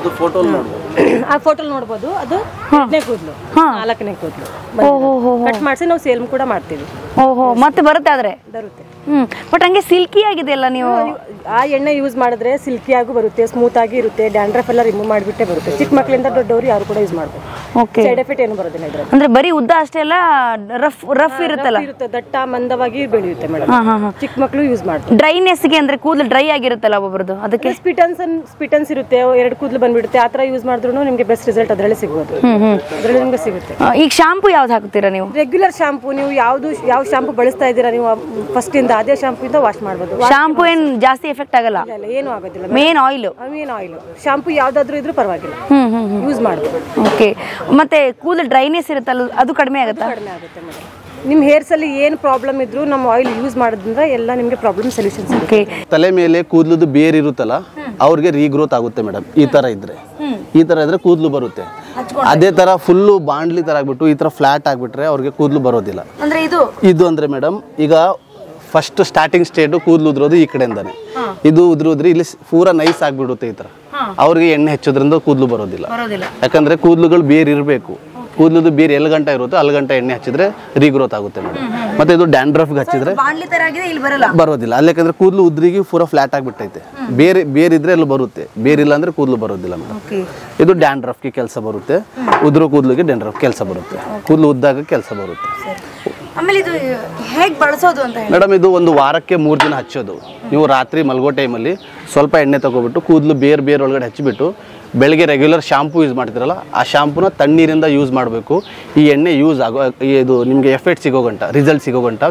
ಆ ಫೋಟೋ ನೋಡ್ಬೋದು, ಅದು 8ನೇ ಕೂದಲು, 4ನೇ ಕೂದಲು ಕಟ್ ಮಾಡಿಸಿ ನಾವು ಸೇಲ್ ಕೂಡ ಮಾಡ್ತೀವಿ. ಓಹೋ, ಮತ್ತೆ ಬರುತ್ತೆ ಆದ್ರೆ ಬರುತ್ತೆ. ಬಟ್ ಹಂಗೆ ಸಿಲ್ಕಿ ಆಗಿದೆಯಲ್ಲ ನೀವು. ಆ ಎಣ್ಣೆ ಯೂಸ್ ಮಾಡಿದ್ರೆ ಸಿಲ್ಕಿ ಆಗೂ ಬರುತ್ತೆ, ಸ್ಮೂತ್ ಆಗಿ ಇರುತ್ತೆ, ಡ್ಯಾಂಡ್ರಫ್ ಎಲ್ಲ ರಿಮೂವ್ ಮಾಡಿಬಿಟ್ಟೆ ಬರುತ್ತೆ. ಚಿಕ್ಕ ಮಕ್ಕಳಿಂದ ದೊಡ್ಡವರು ಯಾರು ಕೂಡ ಯೂಸ್ ಮಾಡ್ಬೋದು. ಓಕೆ. ಸೈಡ್ ಎಫೆಕ್ಟ್ ಏನು ಬರೋದಿಲ್ಲ ಇದ್ರಲ್ಲಿ. ಅಂದ್ರೆ ಬರೀ ಉದ್ದ ಅಷ್ಟೇ ಅಲ್ಲ, ರಫ್ ಇರುತ್ತಲ್ಲ, ದಟ್ಟ ಮಂದವಾಗಿ ಬೆಳೆಯುತ್ತೆ ಮೇಡಮ್. ಚಿಕ್ಕ ಮಕ್ಕಳು ಯೂಸ್ ಮಾಡ್ತಾರೆ. ಡ್ರೈನೆಸ್ಗೆ ಅಂದ್ರೆ ಕೂದಲು ಡ್ರೈ ಆಗಿರುತ್ತಲ್ಲ ಒಬ್ಬರದು, ಅದಕ್ಕೆ ಸ್ಪಿಟನ್ಸ್ ಇರುತ್ತೆ, 2 ಕೂದಲು ಬಂದ್ಬಿಡುತ್ತೆ. ಆ ಥರ ಯೂಸ್ ಮಾಡಿದ್ರು ನಿಮಗೆ ಬೆಸ್ಟ್ ರಿಸಲ್ಟ್ ಅದರಲ್ಲೇ ಸಿಗ್ಬೋದು, ಅದರಲ್ಲಿ ನಿಮಗೆ ಸಿಗುತ್ತೆ. ಈಗ ಶಾಂಪು ಯಾವ್ದು ಹಾಕ್ತೀರಾ ನೀವು? ರೆಗ್ಯುಲರ್ ಶಾಂಪು, ನೀವು ಯಾವ ಶಾಂಪು ಬಳಸ್ತಾ ಇದ್ದೀರಾ ನೀವು ಫಸ್ಟ್ ಇಂದ ಅದೇ ಶಾಂಪು ಇಂದ ವಾಶ್ ಮಾಡ್ಬೋದು. ಶಾಂಪು ಏನ್ ಜಾಸ್ತಿ ಎಫೆಕ್ಟ್ ಆಗಲ್ಲ, ಏನು ಆಗೋದಿಲ್ಲ. ಮೇನ್ ಆಯಿಲ್ ಶಾಂಪು ಯಾವ್ದಾದ್ರು ಇದ್ರೂ ಪರವಾಗಿಲ್ಲ, ಯೂಸ್ ಮಾಡ್ಬೋದು. ಓಕೆ. ಮತ್ತೆ ಕೂದಲು ಡ್ರೈನೆಸ್ ಇರುತ್ತಲ್ಲ, ಅದು ಕಡಿಮೆ ಆಗುತ್ತಾ? ಕಡಿಮೆ ಆಗುತ್ತೆ ಮೇಡಮ್. ನಿಮ್ಮ ಹೇರ್ಸ್ ಅಲ್ಲಿ ಏನು ಪ್ರಾಬ್ಲಮ್ ಇದ್ರು ನಮ್ಮ ಆಯಿಲ್ ಯೂಸ್ ಮಾಡೋದ್ರಿಂದ ಎಲ್ಲ ನಿಮಗೆ ಪ್ರಾಬ್ಲಮ್ ಸೊಲ್ಯೂಷನ್ಸ್. ಓಕೆ. ತಲೆ ಮೇಲೆ ಕೂದಲದು ಬೇರ್ ಇರುತ್ತಲ್ಲ, ಅವ್ರಿಗೆ ರೀಗ್ರೋತ್ ಆಗುತ್ತೆ ಮೇಡಮ್. ಈ ತರ ಇದ್ರೆ ಕೂದಲು ಬರುತ್ತೆ. ಅದೇ ತರ ಫುಲ್ಲು ಬಾಂಡ್ಲಿ ತರ ಆಗ್ಬಿಟ್ಟು ಈ ತರ ಫ್ಲಾಟ್ ಆಗ್ಬಿಟ್ರೆ ಅವ್ರಿಗೆ ಕೂದಲು ಬರೋದಿಲ್ಲ. ಅಂದ್ರೆ ಇದು ಅಂದ್ರೆ ಮೇಡಮ್, ಈಗ ಫಸ್ಟ್ ಸ್ಟಾರ್ಟಿಂಗ್ ಸ್ಟೇಟು ಕೂದಲು ಉದ್ರೋದು ಈ ಕಡೆಯಿಂದಾನೆ. ಇದು ಉದ್ರೋದ್ರಿ ಇಲ್ಲಿ ಪೂರಾ ನೈಸ್ ಆಗ್ಬಿಡುತ್ತೆ. ಈ ತರ ಅವ್ರಿಗೆ ಎಣ್ಣೆ ಹಚ್ಚೋದ್ರಿಂದ ಕೂದಲು ಬರೋದಿಲ್ಲ. ಯಾಕಂದ್ರೆ ಕೂದಲುಗಳು ಬೇರೆ ಇರಬೇಕು. ಕೂದಲದು ಬೇರೆ ಎಲ್ಲಿ ಗಂಟೆ ಇರುತ್ತೋ ಅಲ್ಲಿ ಗಂಟೆ ಎಣ್ಣೆ ಹಚ್ಚಿದ್ರೆ ರೀಗ್ರೋತ್ ಆಗುತ್ತೆ ಮೇಡಮ್. ಮತ್ತೆ ಇದು ಡ್ಯಾಂಡ್ರಫ್ಗೆ ಹಚ್ಚಿದ್ರೆ ಬರೋದಿಲ್ಲ. ಅಲ್ಲಿ ಯಾಕಂದ್ರೆ ಕೂದಲು ಉದ್ರಿಗೆ ಪೂರಾ ಫ್ಲಾಟ್ ಆಗಿಬಿಟ್ಟೈತೆ. ಬೇರೆ ಇದ್ರೆ ಅಲ್ಲಿ ಬರುತ್ತೆ, ಬೇರಿಲ್ಲ ಅಂದ್ರೆ ಕೂದಲು ಬರೋದಿಲ್ಲ ಮೇಡಮ್. ಇದು ಡ್ಯಾಂಡ್ರಫ್ಗೆ ಕೆಲಸ ಬರುತ್ತೆ, ಉದ್ರೋ ಕೂದಲಿಗೆ ಡ್ಯಾಂಡ್ರಫ್ ಕೆಲಸ ಬರುತ್ತೆ, ಕೂದಲು ಉದ್ದಾಗ ಕೆಲಸ ಬರುತ್ತೆ. ಆಮೇಲೆ ಇದು ಹೇಗೆ ಬಳಸೋದು ಅಂತ ಮೇಡಮ್, ಇದು ಒಂದು ವಾರಕ್ಕೆ 3 ದಿನ ಹಚ್ಚೋದು. ನೀವು ರಾತ್ರಿ ಮಲಗೋ ಟೈಮಲ್ಲಿ ಸ್ವಲ್ಪ ಎಣ್ಣೆ ತಗೊಬಿಟ್ಟು ಕೂದಲು ಬೇರೆ ಒಳಗಡೆ ಹಚ್ಚಿಬಿಟ್ಟು ಬೆಳಗ್ಗೆ ರೆಗ್ಯುಲರ್ ಶಾಂಪೂ ಯೂಸ್ ಮಾಡ್ತಿರಲ್ಲ, ಆ ಶಾಂಪೂನ ತಣ್ಣೀರಿಂದ ಯೂಸ್ ಮಾಡಬೇಕು. ಈ ಎಣ್ಣೆ ಯೂಸ್ ಆಗೋ ಇದು ನಿಮಗೆ ಎಫೆಕ್ಟ್ ಸಿಗೋ ಗಂಟ, ರಿಸಲ್ಟ್ ಸಿಗೋ ಗಂಟ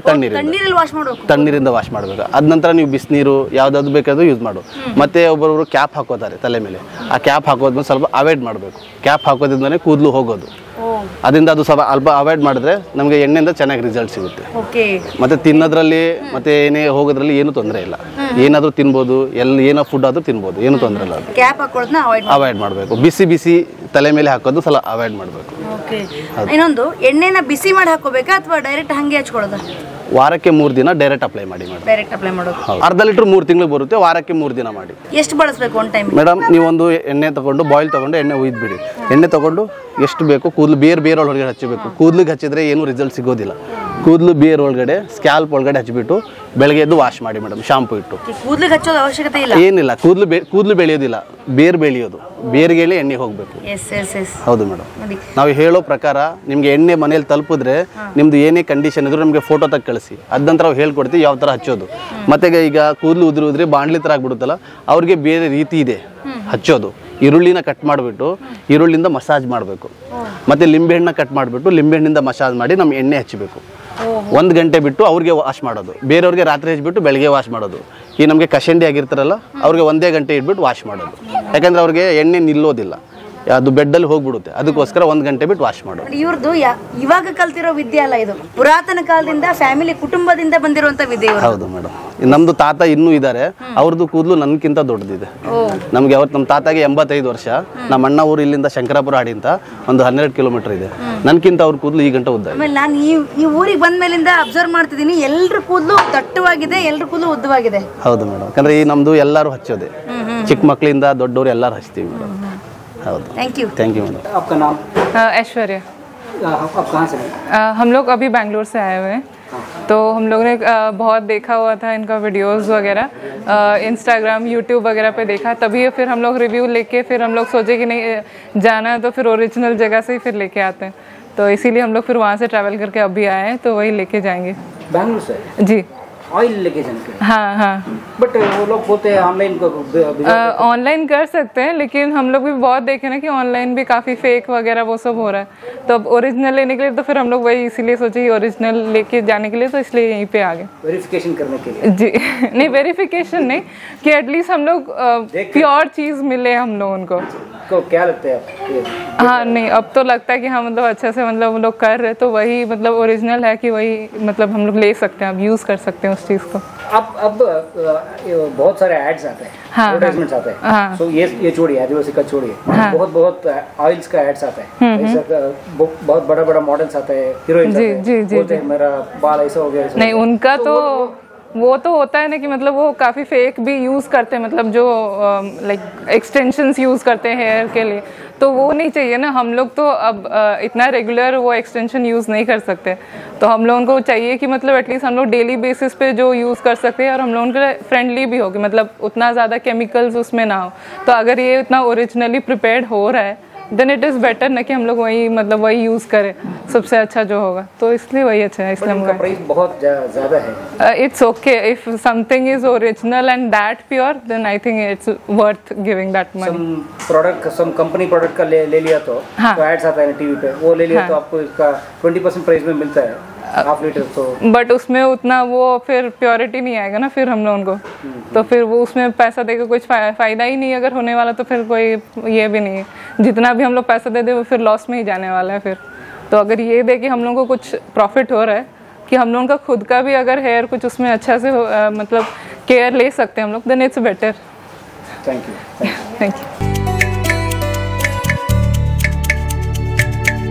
ತಣ್ಣೀರಿಂದ ವಾಶ್ ಮಾಡಬೇಕು. ಅದ ನಂತರ ನೀವು ಬಿಸಿನೀರು ಯಾವ್ದಾದ್ರು ಬೇಕಾದ್ರೂ ಯೂಸ್ ಮಾಡು. ಮತ್ತೆ ಒಬ್ಬರೊಬ್ರು ಕ್ಯಾಪ್ ಹಾಕೋತಾರೆ ತಲೆ ಮೇಲೆ, ಆ ಕ್ಯಾಪ್ ಹಾಕೋದ್ಮೇಲೆ ಸ್ವಲ್ಪ ಅವಾಯ್ಡ್ ಮಾಡಬೇಕು. ಕ್ಯಾಪ್ ಹಾಕೋದ್ರಿಂದನೇ ಕೂದಲು ಹೋಗೋದು. ಅದರಿಂದ ಅದು ಸ್ವಲ್ಪ ಅಲ್ಪ ಅವಾಯ್ಡ್ ಮಾಡಿದ್ರೆ ನಮಗೆ ಎಣ್ಣೆಯಿಂದ ಚೆನ್ನಾಗಿ ರಿಸಲ್ಟ್ ಸಿಗುತ್ತೆ. ಮತ್ತೆ ತಿನ್ನೋದ್ರಲ್ಲಿ ಮತ್ತೆ ಏನೇ ಹೋಗೋದ್ರಲ್ಲಿ ಏನು ತೊಂದರೆ ಇಲ್ಲ. ಏನಾದರೂ ತಿನ್ಬೋದು, ಏನೋ ಫುಡ್ ಆದ್ರೂ ತಿನ್ಬೋದು, ಏನು ತೊಂದರೆ ಇಲ್ಲ. ಅವಾಯ್ಡ್ ಮಾಡಬೇಕು. ಬಿಸಿ ತಲೆ ಮೇಲೆ ಹಾಕೋದು ಸ್ವಲ್ಪ ಅವಾಯ್ಡ್ ಮಾಡಬೇಕು. ಇನ್ನೊಂದು, ಎಣ್ಣೆನ ಬಿಸಿ ಮಾಡಿ ಹಾಕೋಬೇಕಾ ಅಥವಾ ಡೈರೆಕ್ಟ್ ಹಂಗೆ ಹಚ್ಕೊಳ್ಳೋದಾ? ವಾರಕ್ಕೆ 3 ದಿನ ಡೈರೆಕ್ಟ್ ಅಪ್ಲೈ ಮಾಡಿ. ಅರ್ಧ ಲೀಟರ್ 3 ತಿಂಗಳಿಗೆ ಬರುತ್ತೆ. ವಾರಕ್ಕೆ 3 ದಿನ ಮಾಡಿ. ಎಷ್ಟು ಬಳಸಬೇಕು ಒನ್ ಟೈಮ್? ಮೇಡಮ್, ನೀವೊಂದು ಎಣ್ಣೆ ತಗೊಂಡು ಬಾಯ್ಲ್ ತಗೊಂಡು ಎಣ್ಣೆ ಉಯ್ದ್ಬಿಡಿ. ಎಣ್ಣೆ ತಗೊಂಡು ಎಷ್ಟು ಬೇಕು ಕೂದಲು ಬೇರೆ ಒಳಗಡೆ ಹಚ್ಚಬೇಕು. ಕೂದಲಿಗೆ ಹಚ್ಚಿದ್ರೆ ಏನು ರಿಸಲ್ಟ್ ಸಿಗೋದಿಲ್ಲ. ಕೂದಲು ಬೇರೆ ಒಳಗಡೆ ಸ್ಕ್ಯಾಲ್ಪ್ ಒಳಗಡೆ ಹಚ್ಚಿಬಿಟ್ಟು ಬೆಳಗ್ಗೆ ಎದ್ದು ವಾಶ್ ಮಾಡಿ ಮೇಡಮ್, ಶಾಂಪು ಇಟ್ಟು. ಕೂದಲಿಗೆ ಹಚ್ಚೋದು ಅವಶ್ಯಕತೆ ಇಲ್ಲ, ಏನಿಲ್ಲ. ಕೂದಲು ಬೆಳೆಯೋದಿಲ್ಲ, ಬೆಳೆಯೋದು. ಬೇರಿಗೆ ಎಣ್ಣೆ ಹೋಗ್ಬೇಕು. ಹೌದು ಮೇಡಮ್. ನಾವು ಹೇಳೋ ಪ್ರಕಾರ ನಿಮ್ಗೆ ಎಣ್ಣೆ ಮನೇಲಿ ತಲುಪಿದ್ರೆ ನಿಮ್ದು ಏನೇ ಕಂಡೀಷನ್ ಇದ್ರು ನಮಗೆ ಫೋಟೋ ತೆಗೆ ಕಳಿಸಿ. ಅದ ನಂತರ ನಾವು ಹೇಳ್ಕೊಡ್ತೀವಿ ಯಾವ ಥರ ಹಚ್ಚೋದು. ಮತ್ತೆ ಈಗ ಕೂದಲು ಉದ್ರಿ ಬಾಂಡ್ಲಿ ಥರ ಆಗ್ಬಿಡುತ್ತಲ್ಲ, ಅವ್ರಿಗೆ ಬೇರೆ ರೀತಿ ಇದೆ ಹಚ್ಚೋದು. ಈರುಳ್ಳಿನ ಕಟ್ ಮಾಡಿಬಿಟ್ಟು ಈರುಳ್ಳಿಯಿಂದ ಮಸಾಜ್ ಮಾಡಬೇಕು. ಮತ್ತೆ ಲಿಂಬೆಹಣ್ಣನ್ನ ಕಟ್ ಮಾಡಿಬಿಟ್ಟು ಲಿಂಬೆಹಣ್ಣಿಂದ ಮಸಾಜ್ ಮಾಡಿ ನಮ್ಮ ಎಣ್ಣೆ ಹಚ್ಚಬೇಕು. 1 ಗಂಟೆ ಬಿಟ್ಟು ಅವ್ರಿಗೆ ವಾಶ್ ಮಾಡೋದು. ಬೇರೆಯವ್ರಿಗೆ ರಾತ್ರಿ ಹಚ್ಬಿಟ್ಟು ಬೆಳಗ್ಗೆ ವಾಶ್ ಮಾಡೋದು. ಈ ನಮಗೆ ಕಷಂಡಿ ಆಗಿರ್ತಾರಲ್ಲ ಅವ್ರಿಗೆ 1 ಗಂಟೆ ಇಟ್ಬಿಟ್ಟು ವಾಶ್ ಮಾಡೋದು. ಯಾಕಂದ್ರೆ ಅವ್ರಿಗೆ ಎಣ್ಣೆ ನಿಲ್ಲೋದಿಲ್ಲ. ಅದು ಬೆಡ್ಡಲ್ಲಿ ಹೋಗ್ಬಿಡುತ್ತೆ. ಅದಕ್ಕೋಸ್ಕರ 1 ಗಂಟೆ ಬಿಟ್ಟು ವಾಶ್ ಮಾಡೋದು. ಇವ್ರದ್ದು ಇವಾಗ ಕಲ್ತಿರೋ ವಿದ್ಯೆ ಅಲ್ಲ, ಇದು ಪುರಾತನ ಕಾಲದಿಂದ ಫ್ಯಾಮಿಲಿ ಕುಟುಂಬದಿಂದ ಬಂದಿರುವಂತ ವಿದ್ಯೆ. ಹೌದು ಮೇಡಮ್. ನಮ್ದು ತಾತ ಇನ್ನೂ ಇದ್ದಾರೆ, ಅವ್ರದ್ದು ಕೂದಲು ನನ್ಕಿಂತ ದೊಡ್ಡದಿದೆ. ನಮ್ಗೆ ಅವತ್ತು ನಮ್ಮ ತಾತಾಗೆ 85 ವರ್ಷ. ನಮ್ಮ ಅಣ್ಣ ಊರು ಇಲ್ಲಿಂದ ಶಂಕರಾಪುರ ಹಾಡಿಂತ ಒಂದು 12 ಕಿಲೋಮೀಟರ್ ಇದೆ. ನನ್ಕಿಂತ ಅವ್ರ ಕೂದಲು ಈ ಗಂಟೆ ಉದ್ದ. ಆಮೇಲೆ ನಾನು ಈ ಊರಿಗೆ ಬಂದ ಮೇಲಿಂದ ಅಬ್ಸರ್ವ್ ಮಾಡ್ತಿದ್ದೀನಿ, ಎಲ್ರ ಕೂದಲು ದಟ್ಟವಾಗಿದೆ, ಎಲ್ರ ಕೂದಲು ಉದ್ದವಾಗಿದೆ. ಹೌದು ಮೇಡಮ್, ಯಾಕಂದ್ರೆ ಈ ನಮ್ದು ಎಲ್ಲರೂ ಹಚ್ಚೋದೆ, ಚಿಕ್ಕ ಮಕ್ಕಳಿಂದ ದೊಡ್ಡವರು ಎಲ್ಲರೂ ಹಚ್ತೀವಿ ಮೇಡಮ್. ಹೌದು. Thank you. Thank you madam. आपका नाम? ऐश्वर्या। आप कहाँ से हैं? हम लोग अभी बैंगलोर से आए हुए हैं, तो हम लोग ने बहुत देखा हुआ था इनका वीडियोस वगैरह, इंस्टाग्राम यूट्यूब वगैरह पे देखा, तभी फिर हम लोग रिव्यू लेके फिर हम लोग सोचे कि नहीं जाना है तो फिर ओरिजिनल जगह से ही फिर लेके आते हैं, तो इसीलिए हम लोग फिर वहाँ से ट्रैवल करके अभी आए हैं, तो वही लेके जाएंगे। बैंगलोर से? जी। ऑयल लेके जाएंगे? हाँ हाँ। बट वो लोग बोलते हैं ऑनलाइन ऑनलाइन कर सकते हैं, लेकिन हम लोग भी बहुत देखे ना कि ऑनलाइन भी काफ़ी फेक वगैरह वो सब हो रहा है, तो अब ओरिजिनल लेने के लिए तो फिर हम लोग वही इसीलिए सोचे कि ओरिजिनल लेके जाने के लिए, तो इसलिए यहीं पे आ गए वेरिफिकेशन करने के लिए। जी नहीं, वेरिफिकेशन नहीं, कि एटलीस्ट हम लोग प्योर चीज़ मिले हम लोगों को। क्या लगता है आपको? हाँ नहीं, अब तो लगता है कि हाँ मतलब अच्छे से मतलब हम लोग कर रहे, तो वही मतलब ओरिजिनल है कि वही मतलब हम लोग ले सकते हैं, अब यूज़ कर सकते हैं उस चीज़ को। अब बहुत सारे एड्स आते हैं, एडवर्टाइजमेंट्स आते हैं, तो ये छोड़िए, आदिवासी का छोड़िए, बहुत ऑयल्स का एड्स आता है, बहुत बड़ा बड़ा मॉडल्स आते हैं, हीरोइंस बोलते हैं मेरा बाल ऐसा हो गया। नहीं, उनका तो वो तो होता है ना कि मतलब वो काफ़ी फेक भी यूज़ करते हैं, मतलब जो लाइक एक्सटेंशंस यूज़ करते हैं हेयर के लिए, तो वो नहीं चाहिए ना। हम लोग तो अब इतना रेगुलर वो एक्सटेंशन यूज़ नहीं कर सकते, तो हम लोगों को चाहिए कि मतलब एटलीस्ट हम लोग डेली बेसिस पे जो यूज़ कर सकते हैं, और हम लोगों के लिए फ्रेंडली भी होगी, मतलब उतना ज़्यादा केमिकल्स उसमें ना हो। तो अगर ये इतना ओरिजिनली प्रिपेयर्ड हो रहा है, देन इट इज़ बेटर ना कि हम लोग वही मतलब वही यूज़ करें, सबसे अच्छा जो होगा, तो इसलिए वही अच्छा है। इसलिए उनका प्राइस बहुत ज़्यादा है। It's okay if something is original and that pure, then I think it's worth giving that money. Some company product का ले लिया तो एड्स आता है टीवी पे, वो ले लिया तो आपको इसका 20% प्राइस में मिलता है, हाफ लीटर, तो बट उसमें उतना वो फिर प्योरिटी नहीं आएगा ना फिर हम लोगों को, तो फिर वो उसमें पैसा देकर कुछ फ़ायदा ही नहीं अगर होने वाला, तो फिर कोई ये भी नहीं है, जितना भी हम लोग पैसा दे दे वो फिर लॉस में ही जाने वाला है फिर। तो अगर ये दे कि हम लोगों को कुछ प्रॉफिट हो रहा है, कि हम लोगों का खुद का भी अगर हेयर कुछ उसमें अच्छा से मतलब केयर ले सकते हैं हम लोग, then it's better. Thank you.